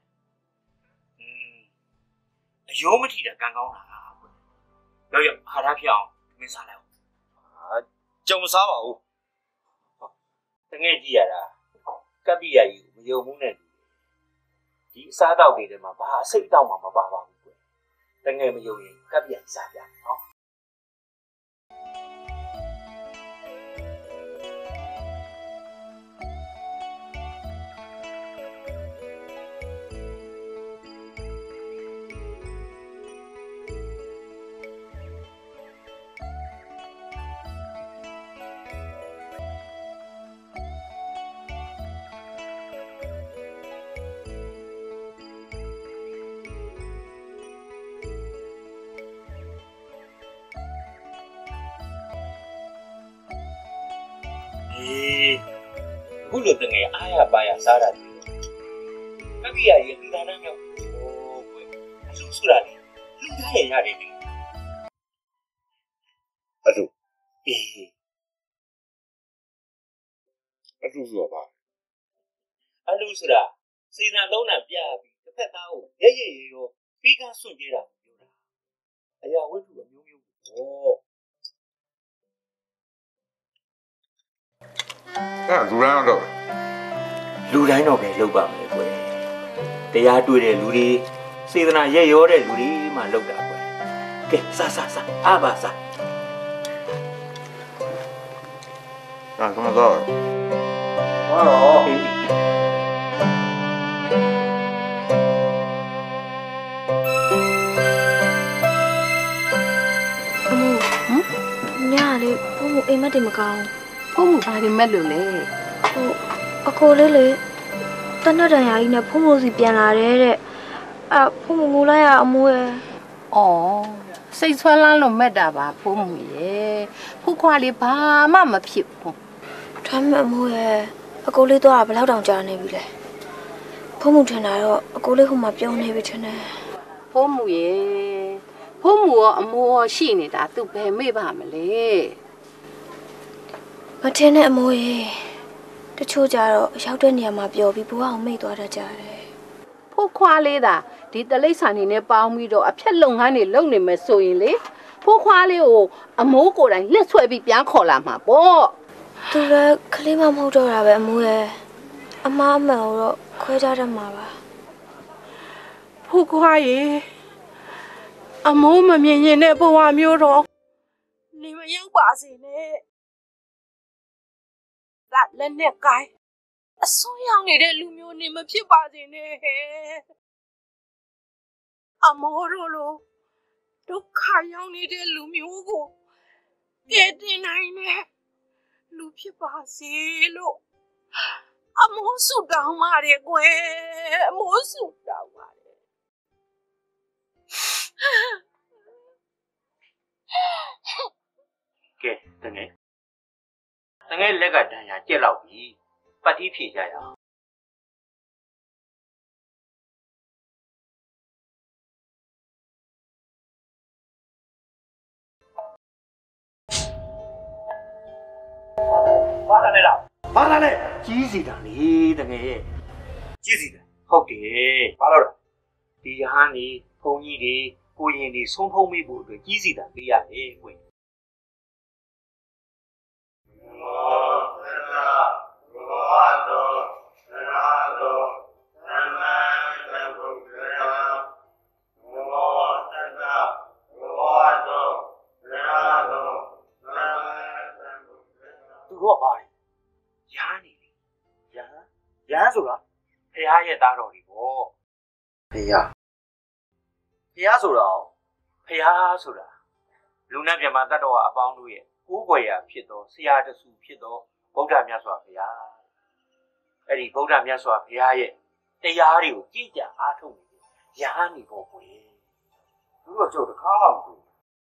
အယိုးမထီတာကံကောင်းတာရောက်ဟာရဖြစ်အောင်မင်းစားလိုက်အောင်ကြုံစားပါဦးတကယ်ကြည့်ရတာကပ်ပိရကြီးမယုံမှုနဲ့ဒီအစားတောက်တွေထဲမှာဘာအစိတ်အတောက်မှမပါပါဘူးကွတကယ်မယုံရင်ကပ်ပိရကြီးစားပြနော်ခုလိုတငယ်အားရပါရစားတာပြီးတော့ကပ္ပိယရဲ့ဒီသာနာမြောက်ကွယ်အလူဆိုတာလေလူသားရဲ့ရတယ်လေအလူဆိုတာပါအလူဆိုတာစေနာသုံးတာပြပြီးတစ်ဖက်သားကိုရဲရဲရောပြပေးကစွန့်ကြတာပြောတာအရာဝတ္ထုအမျိုးမျိုးဟောလူတိုင်းတော့ပဲလုပ်ပါမယ်ကွယ်တရားတွေ့တဲ့လူတွေစေတနာရဲ့ရောတဲ့လူတွေမှလုပ်တာကွယ်ကဲစားအားပါစား怎么做？ ညာလေဘုံအိမ်မက်တွေမကောင်းဖုံးမှုဘာတွေမဲ့လို့လဲအကိုလေးလေတနတ်တန်ရာကြီးနဲ့ဖုံးစီပြန်လာတယ်တဲ့ဖုံးငိုလိုက်ရအမိုးရဲ့စိတ်ဆွမ်းလန်းလို့မဲ့တာပါဖုံးမှုရဲ့ဖုခွာလေးဘာမှမဖြစ်ဘူးထွမ်းမအမိုးရဲ့အကိုလေးတော့ဘယ်လောက်တောင်ကြာနေပြီလဲဖုံးမှုထင်တာတော့အကိုလေးဟိုမှာပြုံးနေပြီထင်တယ်ဖုံးမှုရဲ့ဖုံးမှုရောအမိုးရောရှိနေတာသူဘယ်မေ့ပါမလဲမထင်တဲ့အမိုးရဲ့တချို့ကြတော့ရောက်တဲ့နေရာမှာပျော်ပြီးဘဝအောင်မိတ်သွားတတ်ကြတယ်ဖုခွာလေးသာဒီတလိ္ဆာနေနဲ့ပေါင်းပြီးတော့အဖြက်လုပ်ငန်းတွေလုပ်နေမယ်ဆိုရင်လေဖုခွာလေးကိုအမိုးကိုယ်တိုင်လက်ဆွဲပြီးပြန်ခေါ်လာမှာပေါ့သူလည်းကလေးမမဟုတ်တော့တာပဲအမိုးရဲ့အမအမှန်ကိုတော့ခွဲကြတတ်မှာပါဖုခွာရေအမိုးမမြင်ရင်တဲ့ဘဝမျိုးတော့နေမရောက်ပါစေနဲ့လက်နဲ့ကိုင်းအစွန်းရောက်နေတဲ့လူမျိုးနေမဖြစ်ပါစေနဲ့အမောတို့လိုဒုက္ခရောက်နေတဲ့လူမျိုးကိုကယ်တင်နိုင်တဲ့လူဖြစ်ပါစေလို့အမောဆုတောင်းပါတယ်ကွယ်အမောဆုတောင်းပါတယ်ကဲတကယ်လက်ကတန်ရာကြက်လောက်ပြီပတ်တီးဖြေကြရအောင်ဘာသာလဲကြီးစီတာလေတကယ်ရဲ့ကြီးစီတာဟုတ်တယ်ဘာလို့လဲဒီရဟန်းကြီးဘုန်းကြီးတွေကိုရင်တွေဆုံးဖုံးမိဖို့အတွက်ကြီးစီတာပေးရတယ်ကွယ်ရဟန်းဆိုတာဖះရဲ့သားတော်တွေပေါ့ဖះဆိုတာဖះဆိုတာလူနဲ့မြတ်တတ်တော်အပေါင်းတို့ရဲ့ကိုးကွယ်ရာဖြစ်သောဆရာတဆူဖြစ်သောဗုဒ္ဓမြတ်စွာဘုရားအဲ့ဒီဗုဒ္ဓမြတ်စွာဘုရားရဲ့တရားတွေကိုကြည်ကြအားထုတ်နေတယ်ရဟန်းနေဖို့ကွယ်သူတို့ကြောက်တခါမှမတွေ့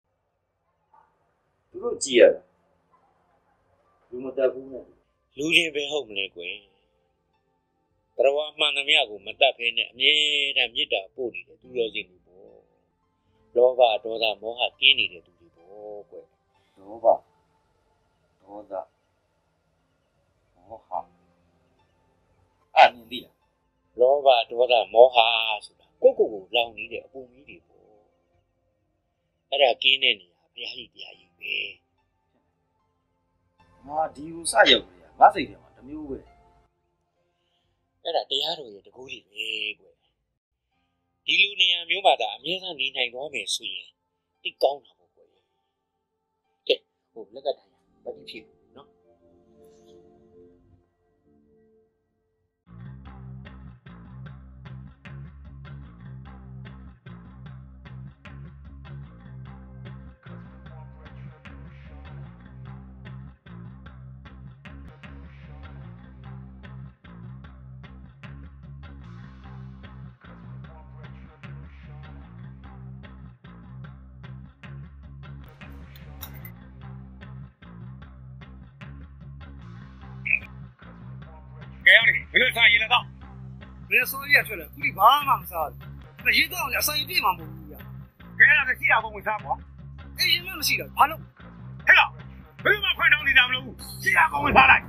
သူတို့ကြည်ရလူမတတ်ဘူးနဲ့လူချင်းပဲဟုတ်မလဲကွယ်ဘဝမှန်သမျှကိုမတတ်ဖဲနဲ့အမြဲတမ်းမေတ္တာပို့နေတဲ့သူတော်စင်တွေပေါ့လောဘဒေါသမောဟကင်းနေတဲ့သူတွေပေါ့ကွယ်လောဘဒေါသမောဟအဲ့နင်သိလားလောဘဒေါသမောဟဆိုတာကိုလောင်နေတဲ့အပူမီးတွေပေါ့အဲ့ဒါကင်းတဲ့နေရာဘုရားကြီးတရားကြီးပဲငါဒီကိုစရောက်ကြရငါစိတ်ထဲမှာတမျိုးပဲအဲ့ဒါတရားတော်ရဲ့တကူကြီးပဲကွယ်ဒီလူနေရာမျိုးမှာဒါအမြဲတမ်းနေနိုင်သွားမယ်ဆိုရင်တိတ်ကောင်းတာပေါ့ကွယ်ကဲလက်ကထိုင်ပတိဖြစ်နော်ဘယ်လိုစားရလဲတော့ဘယ်ဆိုရထွက်လဲခုဒီဘာမှမစားဘူးရေတော့အစာရပြည့်မှာမဟုတ်ဘူးကြာခဲရတဲ့ရှိတာကိုဝင်စားပေါ့အေးရင်မရှိတော့ဘာလို့ဟဲ့လားဘယ်မှာခွင့်တောင်းနေတာမလို့ရှိတာကိုဝင်စားလိုက်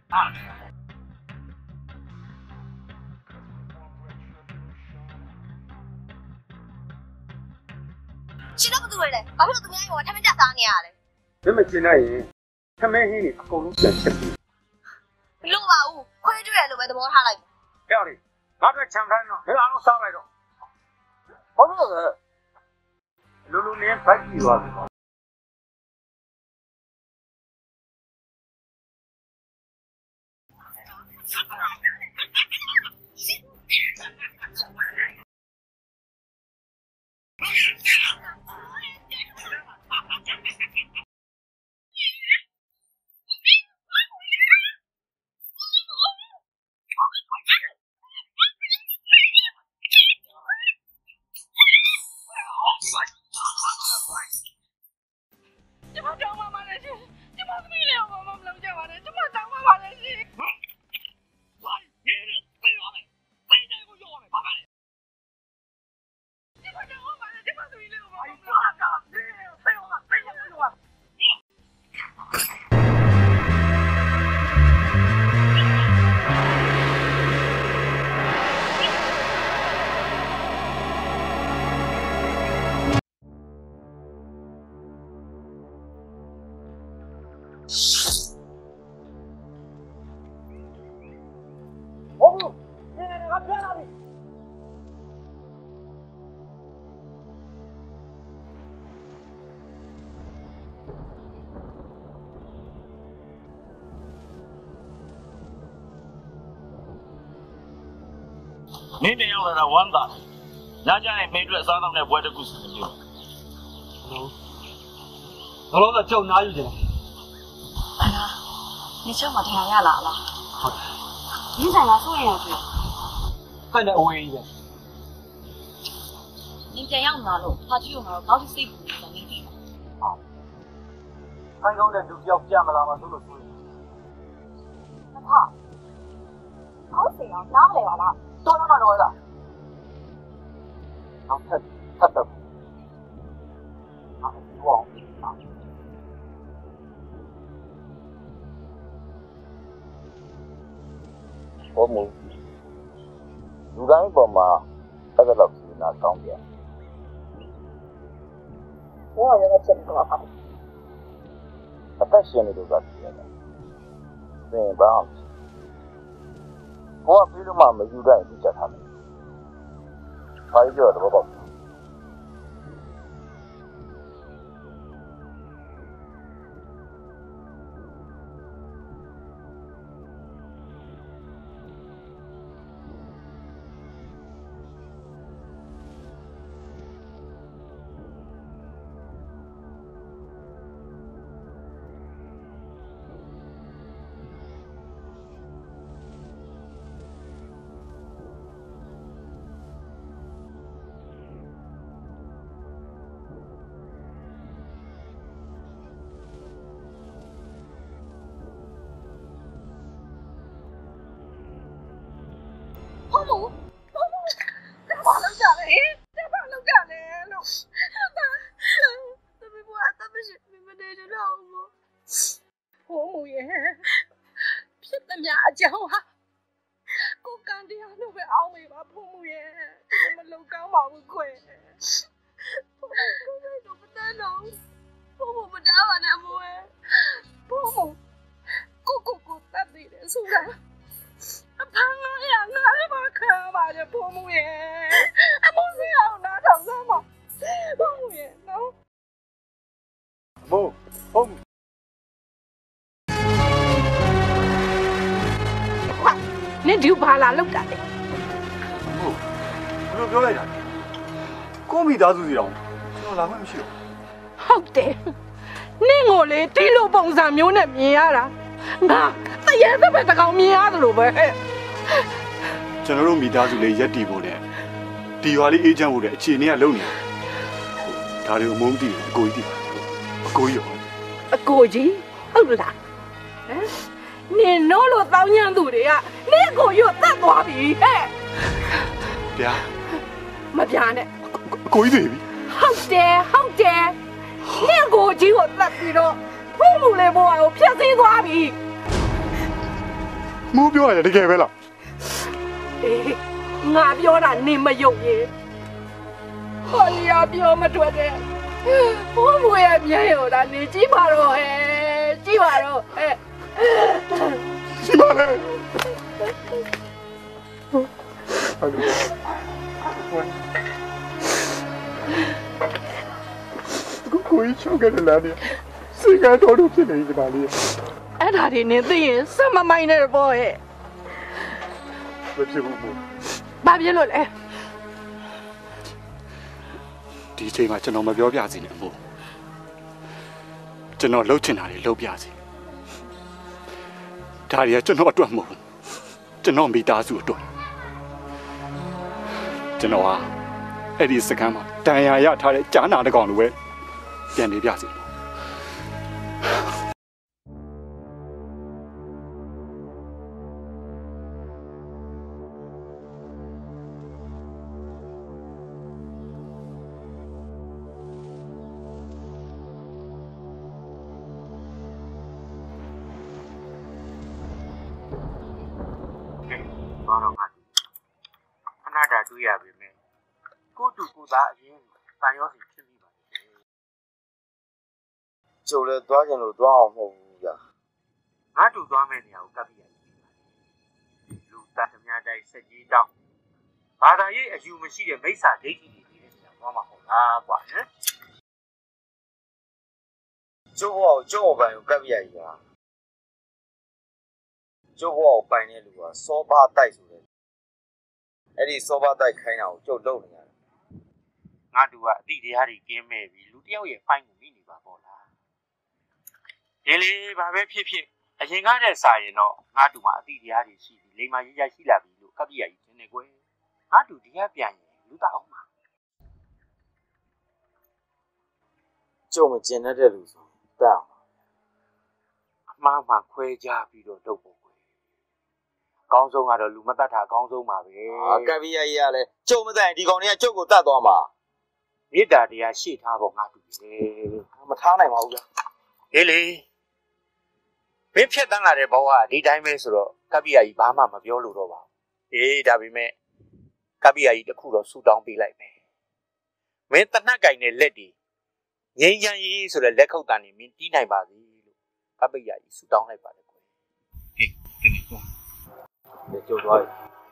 ရှင်တို့ဘာလုပ်လဲဘာဖြစ်လို့သူများရောထမင်းကြစားနေရလဲမင်းမကျင်နိုင်ရင်ထမင်းဟင်းတွေအကုန်လုံးပြန်ချက်ပြီးမလို့ပါဘူးခွဲကျွဲလို့ပဲသဘောထားလိုက်ကြောက်လေငါတို့ချမ်းထိုင်းတော့ဒီအားလုံးစားလိုက်တော့ဘာလို့လဲလူလူနဲ့ဘိုက်ကြီးသွားပြီမင်းပြန်ရောက်လာတာဝမ်းသာညကြရင်မင်းတို့အစားအသောက်နဲ့ပွဲတစ်ခုစီစဉ်ကြည့်ဘာလို့လဲကြောက်နားယူတယ်你这么天也来了？你在哪做呀？ 看着我一点你这样拿路，他就用那搞起水库的没地。 看到人就要见不啦嘛，都是属于那怕好水啊，拿不了了， 多他妈多的然后他的往我们လူတိုင်းပေါ်မှာတက်တော့စီနာကောင်းပြန်我好像在这里搞好。 အသက်ရှင်နေလို့ကပြရတယ်သင်ဘာကိုကပြီးတော့မှမယူတိုင်းပြချက်ထားတယ်ဘာလို့ပြောတော့ပေါ့နင်ဒီဘာလာလောက်တာလဲဟုတ်ဘယ်လိုပြောလိုက်တာကိုမိသားစုစီတော့ကျွန်တော်လာမှမရှိတော့ဟုတ်တယ်နင်ကိုလေဒီလိုပုံစံမျိုးနဲ့မြင်ရတာငါတရေသက်ပဲတကောင်မြင်ရတယ်လို့ပဲကျွန်တော်တို့မိသားစုလေးရက်တီဖို့နဲ့ဒီရွာလေးအေးချမ်းဖို့တဲ့အခြေအနေကလုံနေဒါတွေအမုန်းတည်တယ်အကိုကြီးတည်အကိုကြီးရောအကိုကြီးဟုတ်လားဟမ်နင်နိုးလို့တောင်းညံသူတွေကနင့်ကိုရွတ်တတ်သွားပြီဟဲ့ဗျာမပြာနဲ့အကိုကြီးတွေပြီဟုတ်တယ်နင့်ကိုကြီးကိုတတ်ပြီးတော့ဖုံးမှုလေးဘွားကိုဖျက်ဆီးသွားပြီမိုးပြောရတယ်တကယ်ပဲလားအေးငါပြောတာနေမယုံရင်ဟောရပြောမထွက်တဲ့ဘိုးမွေရဲ့မျက်ရည်တာနေကြည့်ပါတော့ဟဲ့ကြည့်ပါတော့ဟဲ့ကြည့်ပါလေကိုကြီးချောက်ခဲ့တယ်လားဒီစိတ်ကတော့ဖြစ်နေကြပါလေအဲ့ဒါဒီနေသိရင်စမမိုင်းနဲ့ပေါ့ဟဲ့မဖြစ်ဘူးမို့ဘာဖြစ်လို့လဲဒီအချိန်မှာကျွန်တော်မပြောပြစီနဲ့မို့ကျွန်တော်လှုပ်ချင်တာတွေလှုပ်ပြစီဒါတွေကကျွန်တော်အတွက်မဟုတ်ဘူးကျွန်တော်မိသားစုအတွက်ကျွန်တော်ဟာအဲ့ဒီစကမ်းမှာတန်ရာရထားတဲ့ကြားနာတစ်ကောင်လိုပဲပြန်နေပြစီတွေ့ရပြီမယ်ကိုတူကိုသားအရင်တန်ရောစီဖြစ်မိပါလေကျုပ်လည်းသွားကြလို့သွားအောင်မဟုတ်ဘူးကြာငါတူသွားမယ့်နေရာကိုကပ်ပြရတယ်လူသားသမားတိုင်းစက်ကြီးတောင်းဘာသာရေးအယူမရှိတဲ့မိစ္ဆာဒိဋ္ဌိတွေနေတဲ့နေရာသွားမှာဟုတ်လားကွာဟမ်ကျုပ်ဘောကျုပ်ပိုင်ကိုကပ်ပြရကြီးပါကျုပ်ဘောပိုင်တဲ့လူကစောပါတိုက်ဆိုတဲ့အဲ့ဒီစောပါတိုက်ခိုင်းတာကိုကျုပ်လုပ်နေရတယ်ငါတူကအတိတရားတွေကင်းမဲ့ပြီလူတယောက်ရဲ့ဖိုင်ကိုမိနေပါပေါ့လားဒီလေဘာပဲဖြစ်ဖြစ်အရင်ကတည်းကစာရင်တော့ငါတူမှာအတိတရားတွေရှိပြီလိမ္မာရေးရရှိလာပြီလို့ကပ်ပြရကြီးတင်နေကွယ်ငါတူဒီကပြန်ရင်လူသားအောင်မှာကျုပ်မကျင်တတ်တဲ့လူဆိုတတ်အောင်အမှားမှခွဲခြားပြီးတော့လုပ်ဖို့ကွယ်အကောင်းဆုံးကတော့လူမတတ်တာအကောင်းဆုံးပါပဲကပ်ပြရကြီးကလည်းကျုပ်မတတ်ရင်ဒီကောင်တွေကကျုပ်ကိုတတ်သွားမှာမေတ္တာတရားရှေ့ထားဖို့ငါတူတယ်မထားနိုင်ပါဘူးဗျာဒီလေမင်းဖြတ်တန်းလာတဲ့ဘဝဒီတိုင်းပဲဆိုတော့ကပ္ပိယကြီးဘာမှမပြောလို့တော့ပါဘူးဒါပေမဲ့ကပ္ပိယကြီးတခုတော့ဆူတောင်းပေးလိုက်မယ်မင်းတနတ်ကင်တဲ့လက်ဒီငိမ့်ချမ်းကြီးဆိုတဲ့လက်ခုပ်တန်နေမင်းတီးနိုင်ပါစေလို့ကပ္ပိယကြီးဆူတောင်းလိုက်ပါတယ်ကွယ်ဟေးတကယ်ကွာကျုပ်သွားပြီ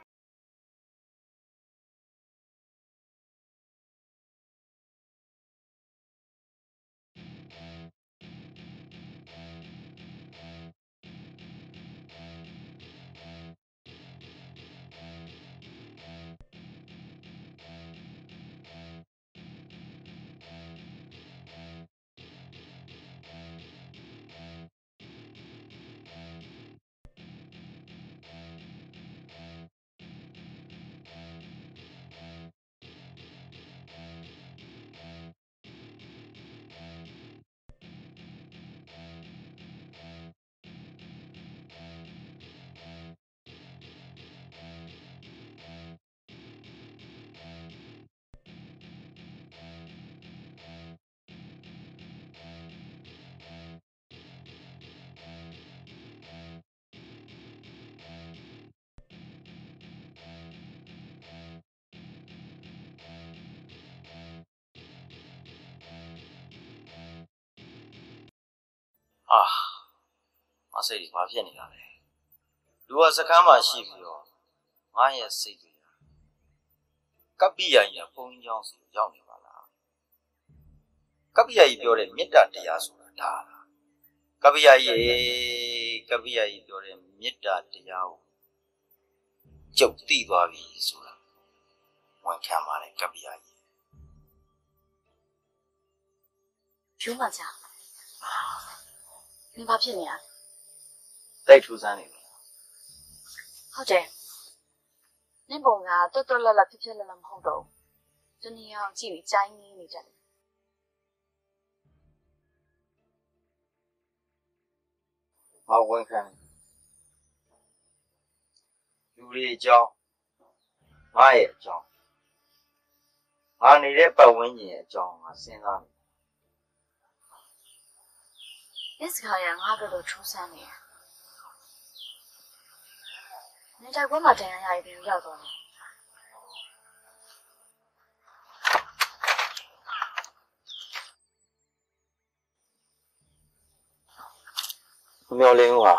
မစိတ်ကြီးဘာဖြစ်နေတာလဲလူကစကမ်းမှာရှိပြီးတော့ငါရဲ့စိတ်တွေကပ္ပိယကြီးကဘုန်းကြီးကျောင်းစီရောက်နေပါလားကပ္ပိယကြီးပြောတဲ့မေတ္တာတရားဆိုတာဒါလားကပ္ပိယကြီးပြောတဲ့မေတ္တာတရားကိုကျုပ်သိသွားပြီဆိုတာဝန်ခံပါတယ်ကပ္ပိယကြီးဖြူးမကြ你ဘာဖြစ်နေရတိုက်ထူးစမ်းနေပြီဟုတ်တယ်နင်ပုံကတော်တော်လလဖြစ်ဖြစ်လလမဟုတ်တော့ဘူးတနည်းအောင်ကြည့်ပြီးကြိုင်းနေကြတယ်မဝန်ခံလူတွေအကြောင်းငါရဲ့အကြောင်းငါနေတဲ့ပတ်ဝန်းကျင်ရဲ့အကြောင်းငါစဉ်းစားနေဒီစကားရငါတို့ထူးဆန်းနေ你在国嘛这样下一边要多呢？ 苗林话，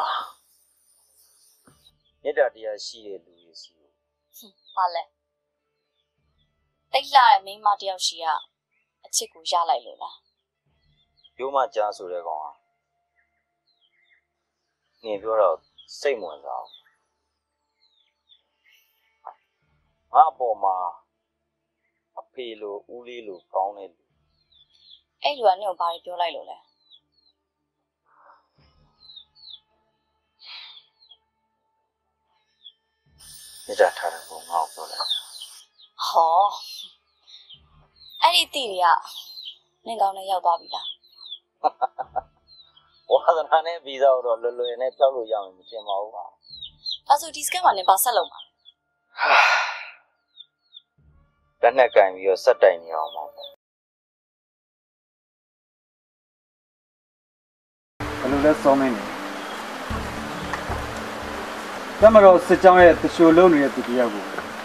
你这底下写的路也是。 好嘞。တိတ်လာတဲ့မိန်းမတယောက်ရှိကအချစ်ကိုရလိုက်လို့လားပြောမှကြားဆိုတဲ့ကောင်ကနေပြောတော့စိတ်ဝင်စားငါအပေါ်မှာအဖေလိုဦးလေးလိုကောင်းတဲ့လူအဲ့လူကနင့်ကိုဘာတွေပြောလိုက်လို့လဲမြစ်တာထားတဲ့ပုံငါ့ကိုပြောလိုက်ဟောအဲ့ဒီတီတွေကနင့်ကောင်းနဲ့ရောက်သွားပြီလားဝါသနာနဲ့ဗီဇာတော့လွယ်လွယ်နဲ့ဖြောက်လို့ရမယ်မထင်ပါဘူးပါဒါဆိုဒီစကန်မှာနင်ဘာဆက်လုပ်မှာလက်နဲ့ကင်ပြီးတော့စက်တိုင်နေအောင်ပါဘယ်လိုလဲစောင်းမင်းနေတမတော်စစ်ကြောင်းရဲ့တရှိုလုံးနေတဲ့သူတယောက်ကို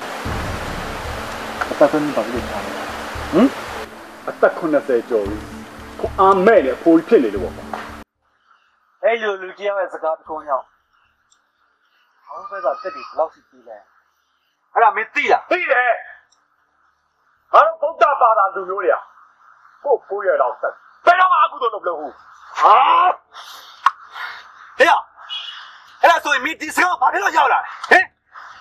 အသက်ဆုံးပါလို့ထားတယ်ဟမ်အသက်80ကျော်ပြီကိုအာမဲ့နဲ့ဖိုးဖြစ်နေလို့ပေါ့အဲ့လိုလူကြီးရဲ့စကားတစ်ခုကြောင့်ဟောင်းဘက်ကတက်ပြီးဘလောက်စီကြီးလဲအဲ့ဒါမင်းသိလားသိတယ်ငါတို့ဗုဒ္ဓဘာသာလူမျိုးတွေကကိုဖိုးရတော့ဆက်ဘယ်တော့မှအကုသိုလ်လုပ်လို့ဟုတ်ဟာဟေ့အဲ့ဒါဆိုရင်မင်းဒီစကားဘာဖြစ်လို့ရောက်လာဟင်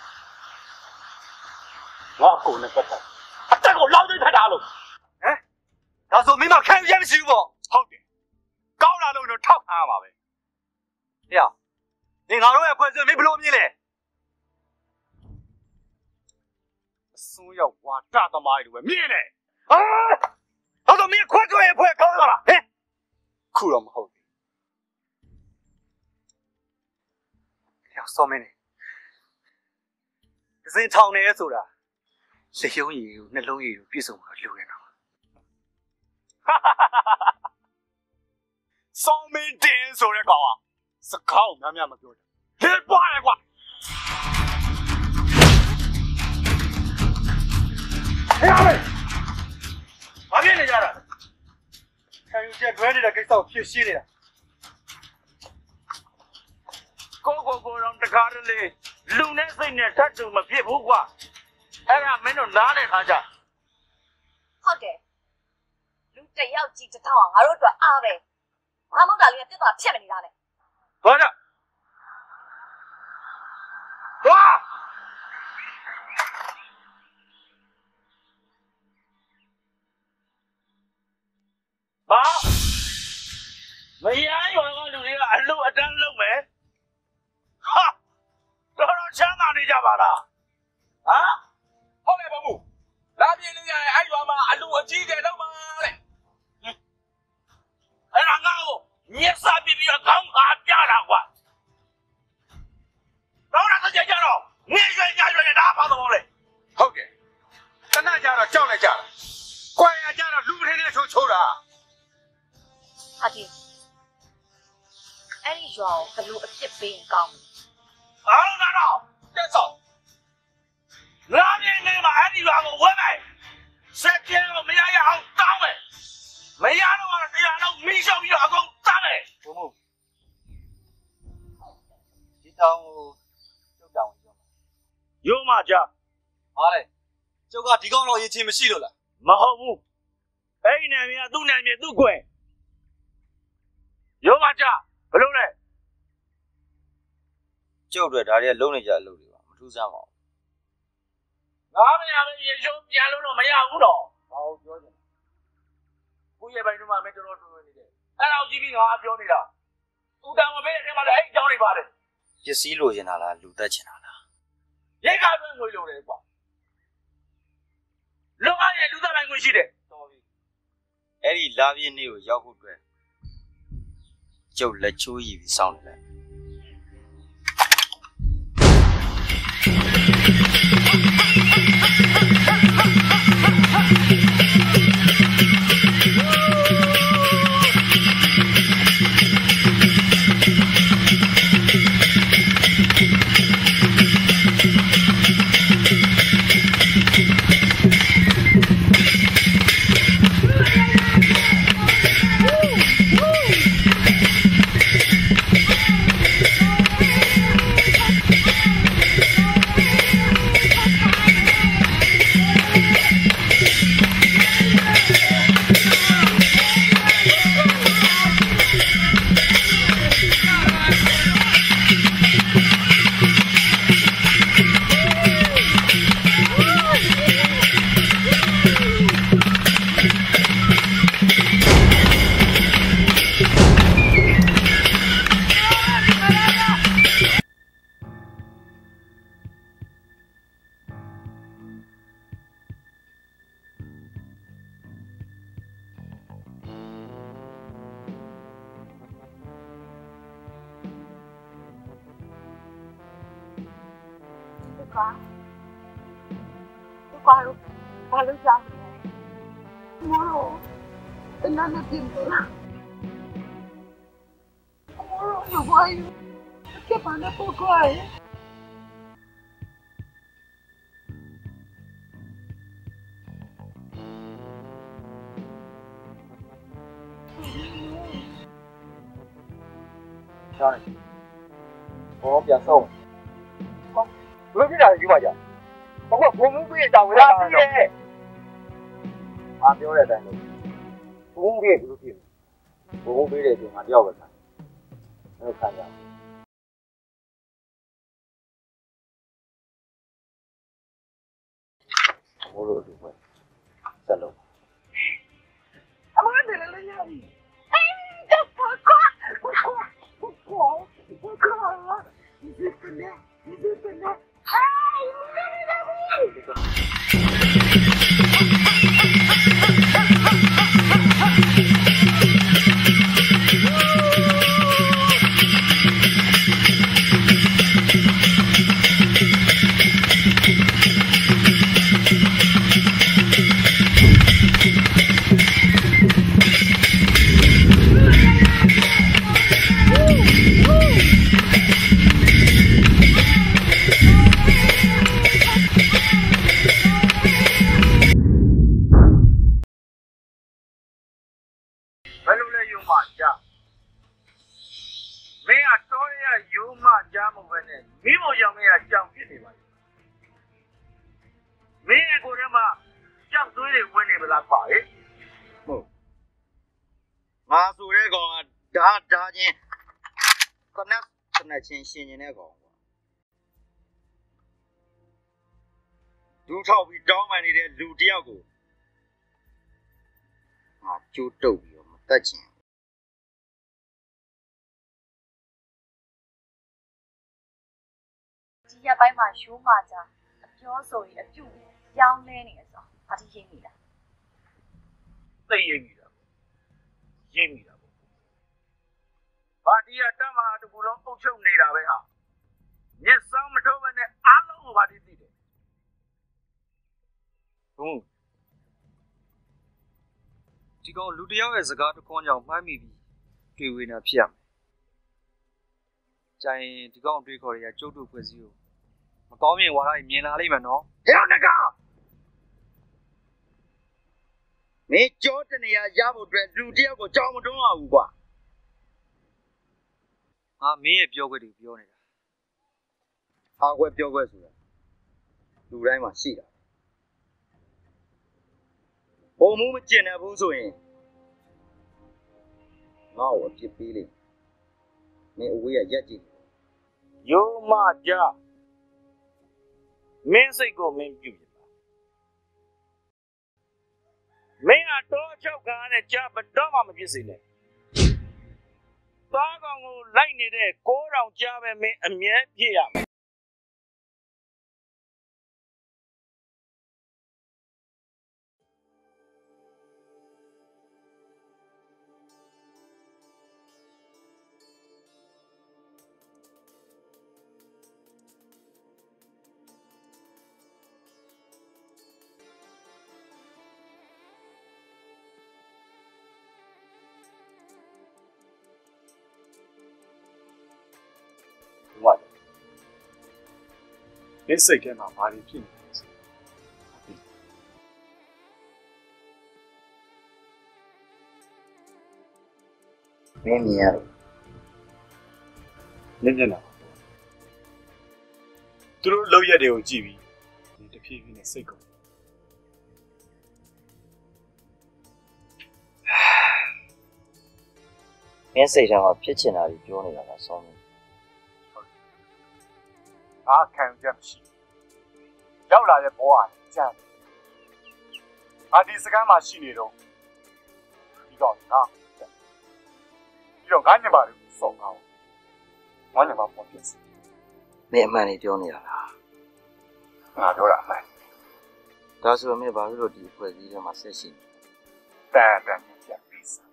ငါအကုန်နဲ့ပတ်သက်အတက်ကိုလောက်သိထတာလို့ဟမ်ဒါဆိုမင်းမခံရမရှိဘူးပေါ့ဟုတ်တယ်ကောင်းလာလို့တော့ထောက်ခံရမှာပဲဟေ့နေငါတို့ရဲ့ဖွဲ့စည်းမင်းဘယ်လိုမြင်လဲအစွန်းရောက်ဝါတသမားတွေပဲမြင်တယ်ဟာအဲ့တော့မင်းခွက်ကြွရဲ့ဖွဲ့ကောင်းလာလားဟင်ခုတော့မဟုတ်ဘူးစောမင်းနေဒဇင်ထောင်နေရဲဆိုတာလက်ရုံးရည်ကိုနှလုံးရည်ကိုပြည့်စုံမှာလိုနေတာစောမင်းတင်ဆိုတဲ့ကောင်ကစကားကိုများများမပြောတယ်လေပွားတယ်ကွာဟဲ့မေဘာဖြစ်နေကြတာခံယူချက်တွဲနေတဲ့ကိစ္စကိုဖြည့်ရှင်းနေတာကိုတော့တကားလေးလူနဲ့စိတ်နဲ့ထပ်တူမဖြစ်ဘူးကွာအဲ့ဒါမင်းတို့နားနေခါကြဟုတ်တယ်လူတယောက်ကြီးတစ်ထောင်ငါတို့အတွက်အားပဲငါမဟုတ်တာလေးကတက်သွားဖြတ်မနေတာနဲ့ဘာကြသွားဘာမရရောကလူတွေကအလှအတန်းလုံးမယ်ဟာတော်ချမ်းသာနေကြပါလားဟမ်ဟုတ်တယ်ဘုံလာပြင်းနေရအဲ့ရွာမှာအလူအကြီးကျယ်လုံးပါတဲ့အဲ့ဒါငါ့ကိုမျက်စာပြပြီးတော့ကောင်းခါပြတာကွာတော့တော့ကြတော့ငေးရွှေညာရွှေဒါဘာသဘောလဲဟုတ်တယ်တနကြတော့ကြောက်လိုက်ကြတာကွယ်ရကြတော့လူထင်းနဲ့ချိုးတာဟာဒီအဲ့ဒီရွာကိုဘလို့အပြစ်ပေးရင်ကောင်းအားလုံးကတော့တက်စောက်လာပြင်းနေမှာအဲ့ဒီရွာကိုဝဲမယ်ဆက်ကျဲကိုမရရအောင်တောင်းမယ်မရတော့တရားလုံးမိရှောက်ပြီးတော့အကုန်တမ်းမယ်ဘုံမို့ဒီတောင်ကိုကျုပ်တောင်ရုံးမှာကြဟာလေကျုပ်ကဒီကောင်တော့ရေးချင်းမရှိလို့လားမဟုတ်ဘူးအဲ့ဒီနာမည်ကသူ့နာမည်သူ့ကွယ်ရုံးမှာကြဘလို့လဲကျုပ်တို့ဒါတွေကလုံးနေကြအလုပ်တွေပါမထူးဆန်းပါဘူးငါမရမရေရှုံးပြန်လို့တော့မရဘူးတော့ဟောပြောချင်ကိုရဲ့ဘိုင်းတို့မှမင်းတော်တော်နေတယ်အဲ့ဒါကိုကြည့်ပြီးငါပြောနေတာဦးတန်မပေးတဲ့ထဲမှာလည်းအဲ့အကြောင်းတွေပါတယ်ပစ္စည်းလိုချင်တာလားလူတက်ချင်တာလားရိတ်ခါသွင်းငွေလိုတယ်ကွာလုံအားရဲ့လူသားပိုင်းငွေရှိတယ်တော်ပြီအဲ့ဒီလာပြင်းနေ့ကိုရောက်ဖို့အတွက်ကျုပ်လက်ချိုးရည်ပြီးစောင့်နေတယ်吧？ဘာလို့ကြောက်လဲမောရောတနနဲ့ပြင်မလားမောရောဘာယူကဘာနဲ့ပို့ခွားရှားနေဘောပြန်ဆုံးဘယ်ဖြစ်တာလဲယူပါကြဘုံမှုပြည့်တောင်းဝဲတာတော့ငါပြောတဲ့အတိုင်းလို့ဘုံပြည့်ဘယ်လိုဖြစ်ဘုံပြည့်တဲ့အချိန်ငါတယောက်ပဲခံအဲ့ခံကြဘောလို့ဒီပွဲစလုံးအမနဲ့လည်းရပြီအေးတော့ဘာကွာဒီစနေဟိုင်းချင်းရှင်နေတဲ့ကောင်ကွာဒူးထောက်ပြီးတောင်းပန်နေတဲ့လူတယောက်ကိုငါကျိုးတုပ်ပြီးတော့မတတ်ချင်ဒီရက်ပိုင်းမှာရိုးမှကြအပြောဆိုရင်အပြုတ်ပြောင်းလဲနေရဆိုဘာတိရိပ်မိလားသိရိပ်မိတာရိပ်မိတာဘာဒီကတမဟာတကူလုံးအုပ်ချုပ်နေတာပဲဟာမျက်စောင်းမထိုးဘဲနဲ့အားလုံးကိုဘာဒီသိတယ်ဟုတ်ဒီကောင်လူတယောက်ရဲ့စကားတစ်ခွန်းကြောင့်မှန်းမိပြီးတွေ့ဝေးနေဖြစ်ရမယ်။ကြိုင်ဒီကောင်တွေးခေါ်ရကျုပ်တို့ဖွဲ့စည်းကိုမကောင်းမြင်ဝါဒကြီးမြင်လာလိမ့်မယ်နော်။ဟဲ့နဂါမင်းကြောတနေရရဖို့အတွက်လူတယောက်ကိုကြောင်မတွန်းအောင်ကွာငါမင်းရဲ့ပြောခွက်တွေပြောနေတာအားခွက်ပြောခွက်ဆိုတာလူတိုင်းမှာရှိတာဘုံမှုမကျင်တဲ့ဘူးဆိုရင်ငါ့ကိုအပြစ်ပေးလိမ့်မင်းအဝေးရရက်ကြည့်ယုံမကြမင်းစိတ်ကိုမင်းပြုပြပါမင်းအတော်ချုပ်ကားနဲ့ကြဘတော့မှမဖြစ်စေနဲ့သားကောင်ကိုလိုက်နေတဲ့6000ကြားပဲမင်းအမြဲပြည့်ရမယ်မင်းစိတ်ထဲမှာဘာတွေဖြစ်နေလဲဆိုမင်းမြင်ရတယ်ညံ့လာသူတို့လောက်ရက်တွေကိုကြည့်ပြီးဒီတဖြည်းဖြည်းနဲ့စိတ်ကုန်မင်းစိတ်ထဲမှာဖြစ်ချင်တာတွေပြောနေတာကစောင်းနေအားခံချက်မရှိရောက်လာတဲ့ဘောအားကြမ်းအာဒီစကန်မှာရှိနေတော့ဒီကောင်ငါပြီးတော့ငါညပါလို့စောင်းအောင်ငါညပါပေါ်ပြစ်မင်းအမှန်လေးပြောနေတာလားငါပြောတာအမှန်ဒါဆိုမင်းဘာလို့ဒီအဖွဲ့အစည်းထဲမှာဆက်ရှိတန်ပြန်ပြီးစား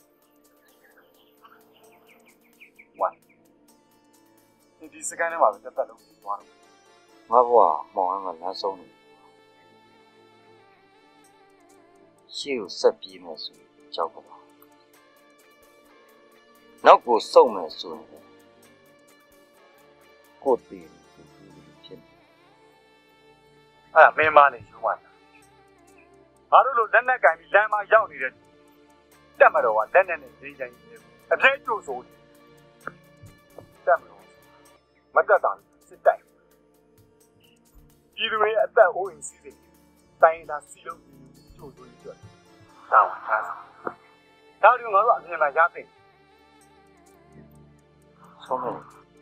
ဝါဒီစကန်ထဲမှာပဲတက်တက်လုံးပြီးသွားတော့ငါဘွားမောင်ကလမ်းဆုံးနေရှေ့ကိုဆက်ပြေးမယ်ဆိုကြောက်ပါနောက်ကိုစုံမယ်ဆိုရင်ကိုတည်ဖြစ်နေအဲ့ဒါမင်းမနဲ့ယူပါလားငါတို့လိုလက်နဲ့ကင်ပြီးလမ်းမရောက်နေတဲ့တက်မတော်ကလက်နဲ့နေကြရင်အပြည့်ကျိုးဆိုတက်မတော်မတက်တာစစ်တိုက်ပြည်သူတွေအသက်အိုးအိမ်စီးစိမ်တိုင်းသားစီလုံးကျိုးဆိုရကြတောင်းထားတာဒါတို့ငါတို့အမြင်မှရသိဆုံးမယ်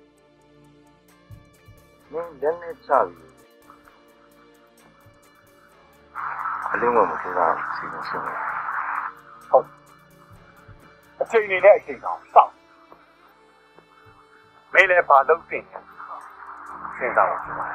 မင်းလက်နဲ့ချပြီးအလုံးမမထူတာစီစဉ်ရှင်းတယ်ဟုတ်အချိန်နေတဲ့အချိန်တောင်စောင့်မင်းလည်းဘာလုပ်တင်လဲစဉ်းစားပါဦး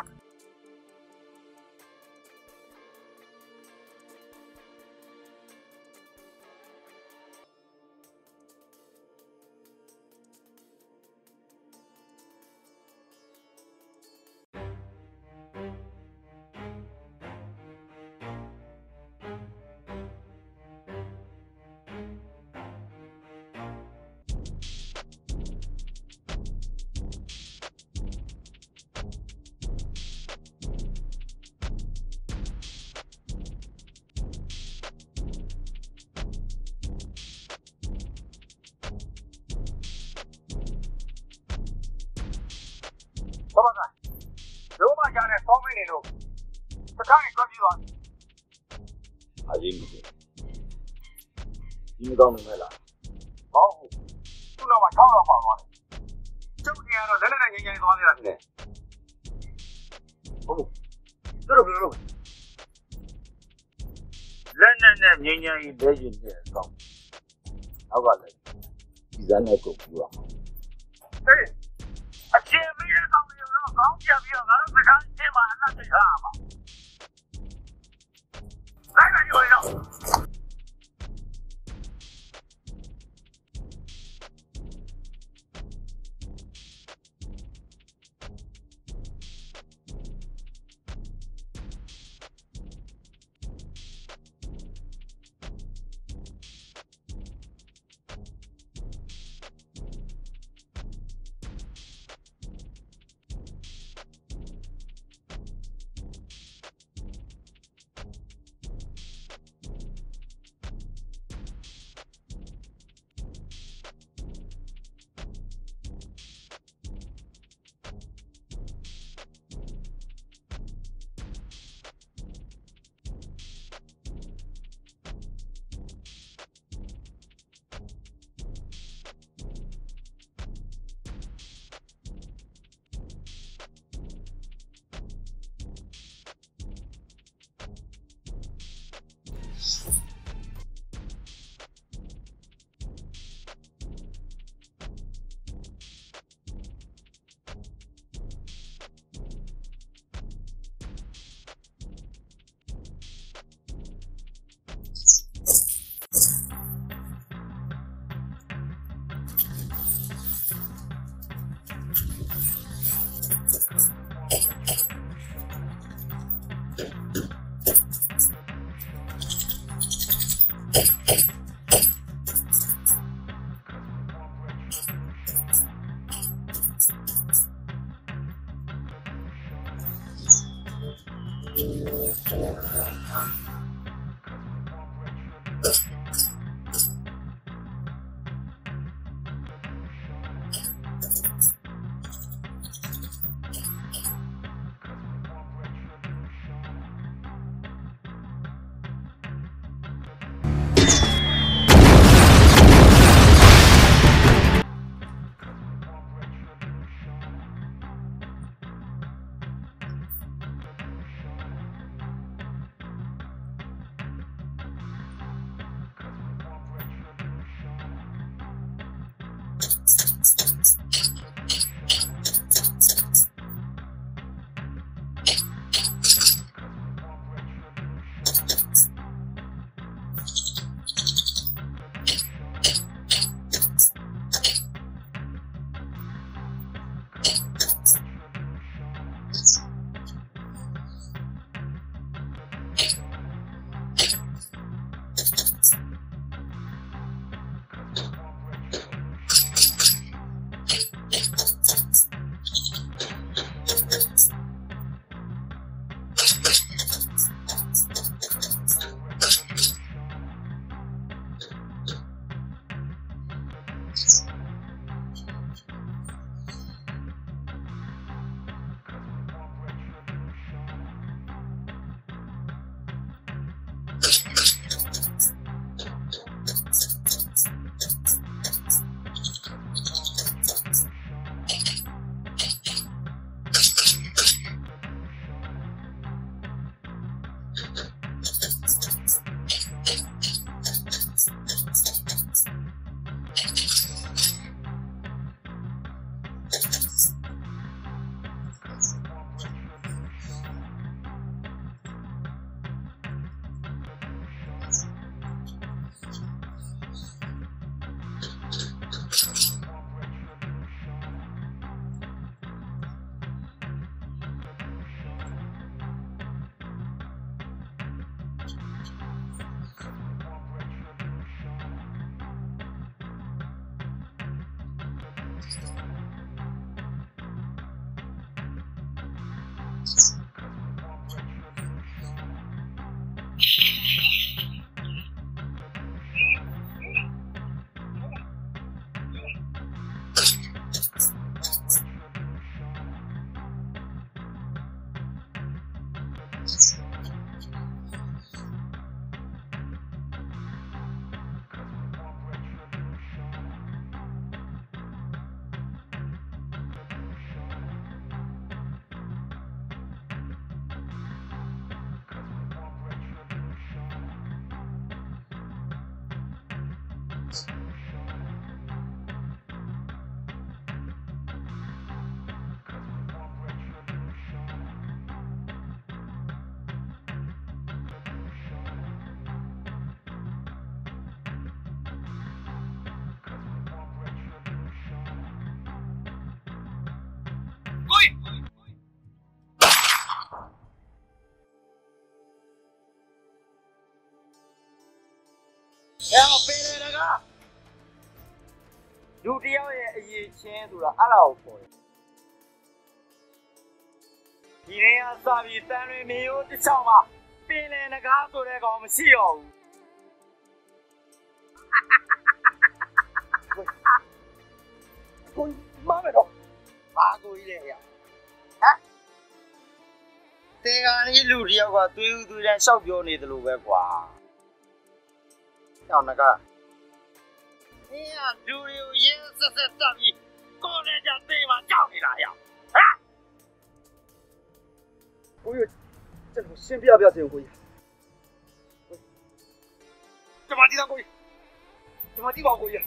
ဒီမကောင်းနေမဲ့လားမဟုတ်ဘူးသူ့နောက်မှာ6ရောက်ပါသွားတယ်ကျုပ်ကြီးကတော့လက်လက်နဲ့ငိမ့်ငိမ့်သွားနေတာဖြစ်တယ်ဟုတ်သူတို့ဘယ်လိုလုပ်လက်နဲ့ငိမ့်ငိမ့်ကြီးလဲရင်တဲ့အကောင့်နောက်ကလည်းဒီဇာတ်နဲ့ကုန်ပြီးတော့ဟေးအချင်းမီးတဲ့ကောင်းတွေတော့ကောင်းပြပြီးတော့ငါတို့စကားချင်းမှာအလှသိထားရမှာလိုက်ပါကြွေးတော့要背来那个，有这样的一千多了，俺老婆。今天要啥比单位没有的少嘛？背来那个做那个我们需要。我妈没着，哪个一来呀？啊？这个你路这个对人小标你的路呗瓜。要那个，哎呀，路有颜色是大米，过来家对嘛叫你哪样？啊？ 国语，这种先不要这种国语。 这把地方国语，这把地方国语。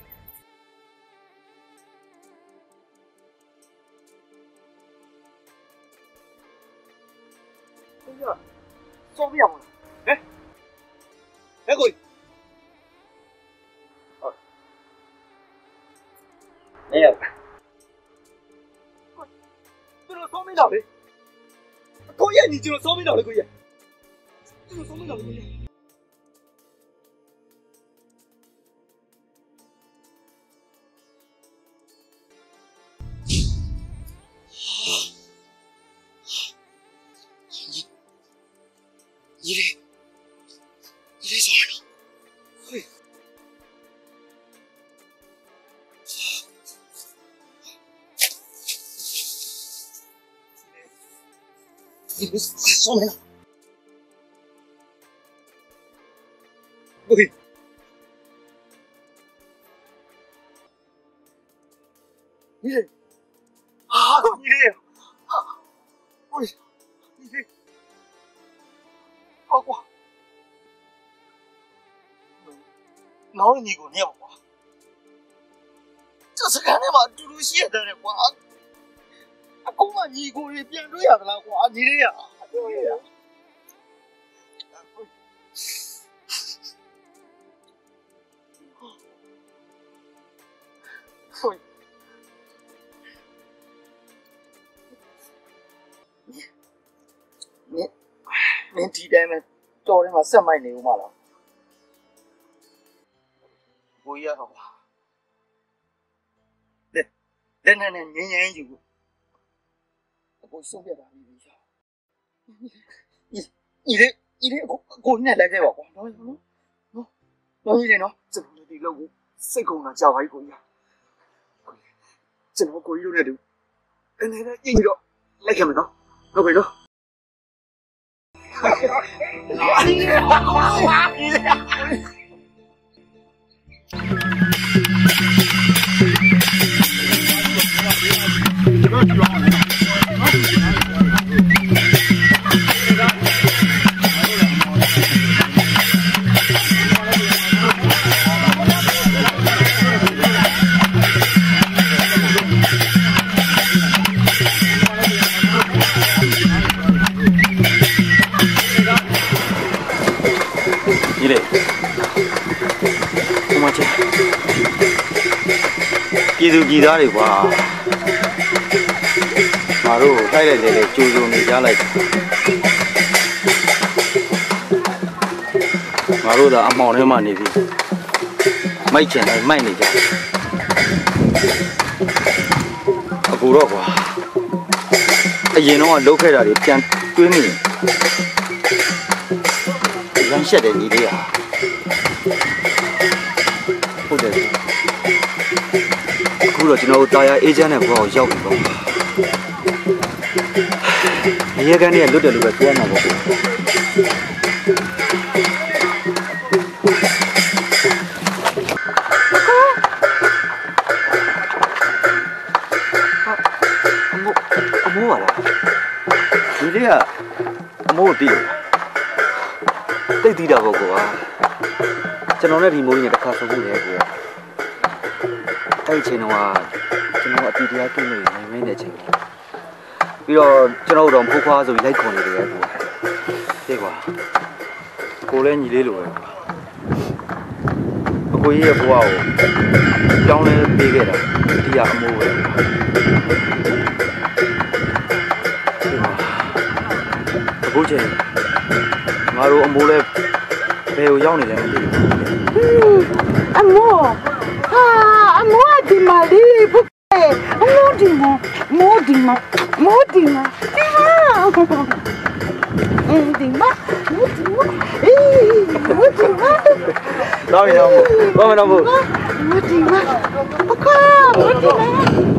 哎呀，双面嘛，哎，来国语。哦，没有。这种双面岛的。国语，你这种双面岛的国语，这种双面岛的国语。你这啥呀？嘿，你这说没了？喂，你这啊，你这，喂，你这。阿瓜，哪有你给我尿啊？这是看你妈猪猪血的了瓜，阿公嘛你给我变这样的了瓜，你这样，对呀。喂，你ဒီတိုင်းပဲတော်ထဲမှာဆက်မိုက်နေဦးမလားကိုကြီးရတော့ပါလက်နဲ့ငင်းငင်းယူအကိုဆုံးပြတာပြီဗျာညီလေးကိုနဲ့လိုက်ခဲ့ပါကွာနော်ကြီးလေနော်ကျွန်တော်ဒီလောက်ကိုစိတ်ကုန်တာကြာပါပြီကိုကြီးကျွန်တော်ကိုကြီးတို့နဲ့တူအနေနဲ့ကြည့်ပြီးတော့လိုက်ခဲ့မယ်နော်ဟုတ်ပြီနော်ပြည်သူပြည်သားတွေကွာငါတို့တိုက်လိုက်တယ်လေကြိုးစုံနေကြလိုက်ငါတို့သာအမှောင်ထဲမှာနေပြီမိုက်ချင်တယ်မိုက်နေကြအခုတော့ကွာအရင်တော့လှုပ်ခဲ့တာတွေပြန်တွေးမိရမ်းရှက်တယ်ညီလေးဟာဟုတ်တယ်အခုတော့ကျွန်တော်တို့တာယာအေဂျင့်နဲ့ဘွားကိုရောက်ပြီပေါ့ရေကန်နဲ့လွတ်တယ်လို့ပဲပြောမှာပေါ့အမိုးပါလားဒီလေးကအမိုးတီးတိတ်တီးတာပေါ့ကွာကျွန်တော်နဲ့ဒီမိုးကြီးနဲ့တစ်ခါဆုံမှုလေကွာအဲ့ချိန်တော့ကျွန်တော်အတီးတရားကိနေနိုင်မင်းတဲ့ချိန်ပြီးတော့ကျွန်တော်တို့ဖိုးခွားဆိုပြီးလိုက်ခေါ်နေတယ်ကွာဟေးကွာကိုလည်းညီလေးလိုပဲအကိုကြီးရဲ့ဘဝကိုကြောင်းလဲပေးခဲ့တာတရားအမိုးပဲအခုချိန်ငါတို့အမိုးလဲဘယ်ကိုရောက်နေလဲမသိဘူးအမောအမောဒီမာလီဘုကေအမောဒီမာဒီမာဒီမာတော့ရအောင်ဘာမတော့ဘူးဒီမာဘုကေ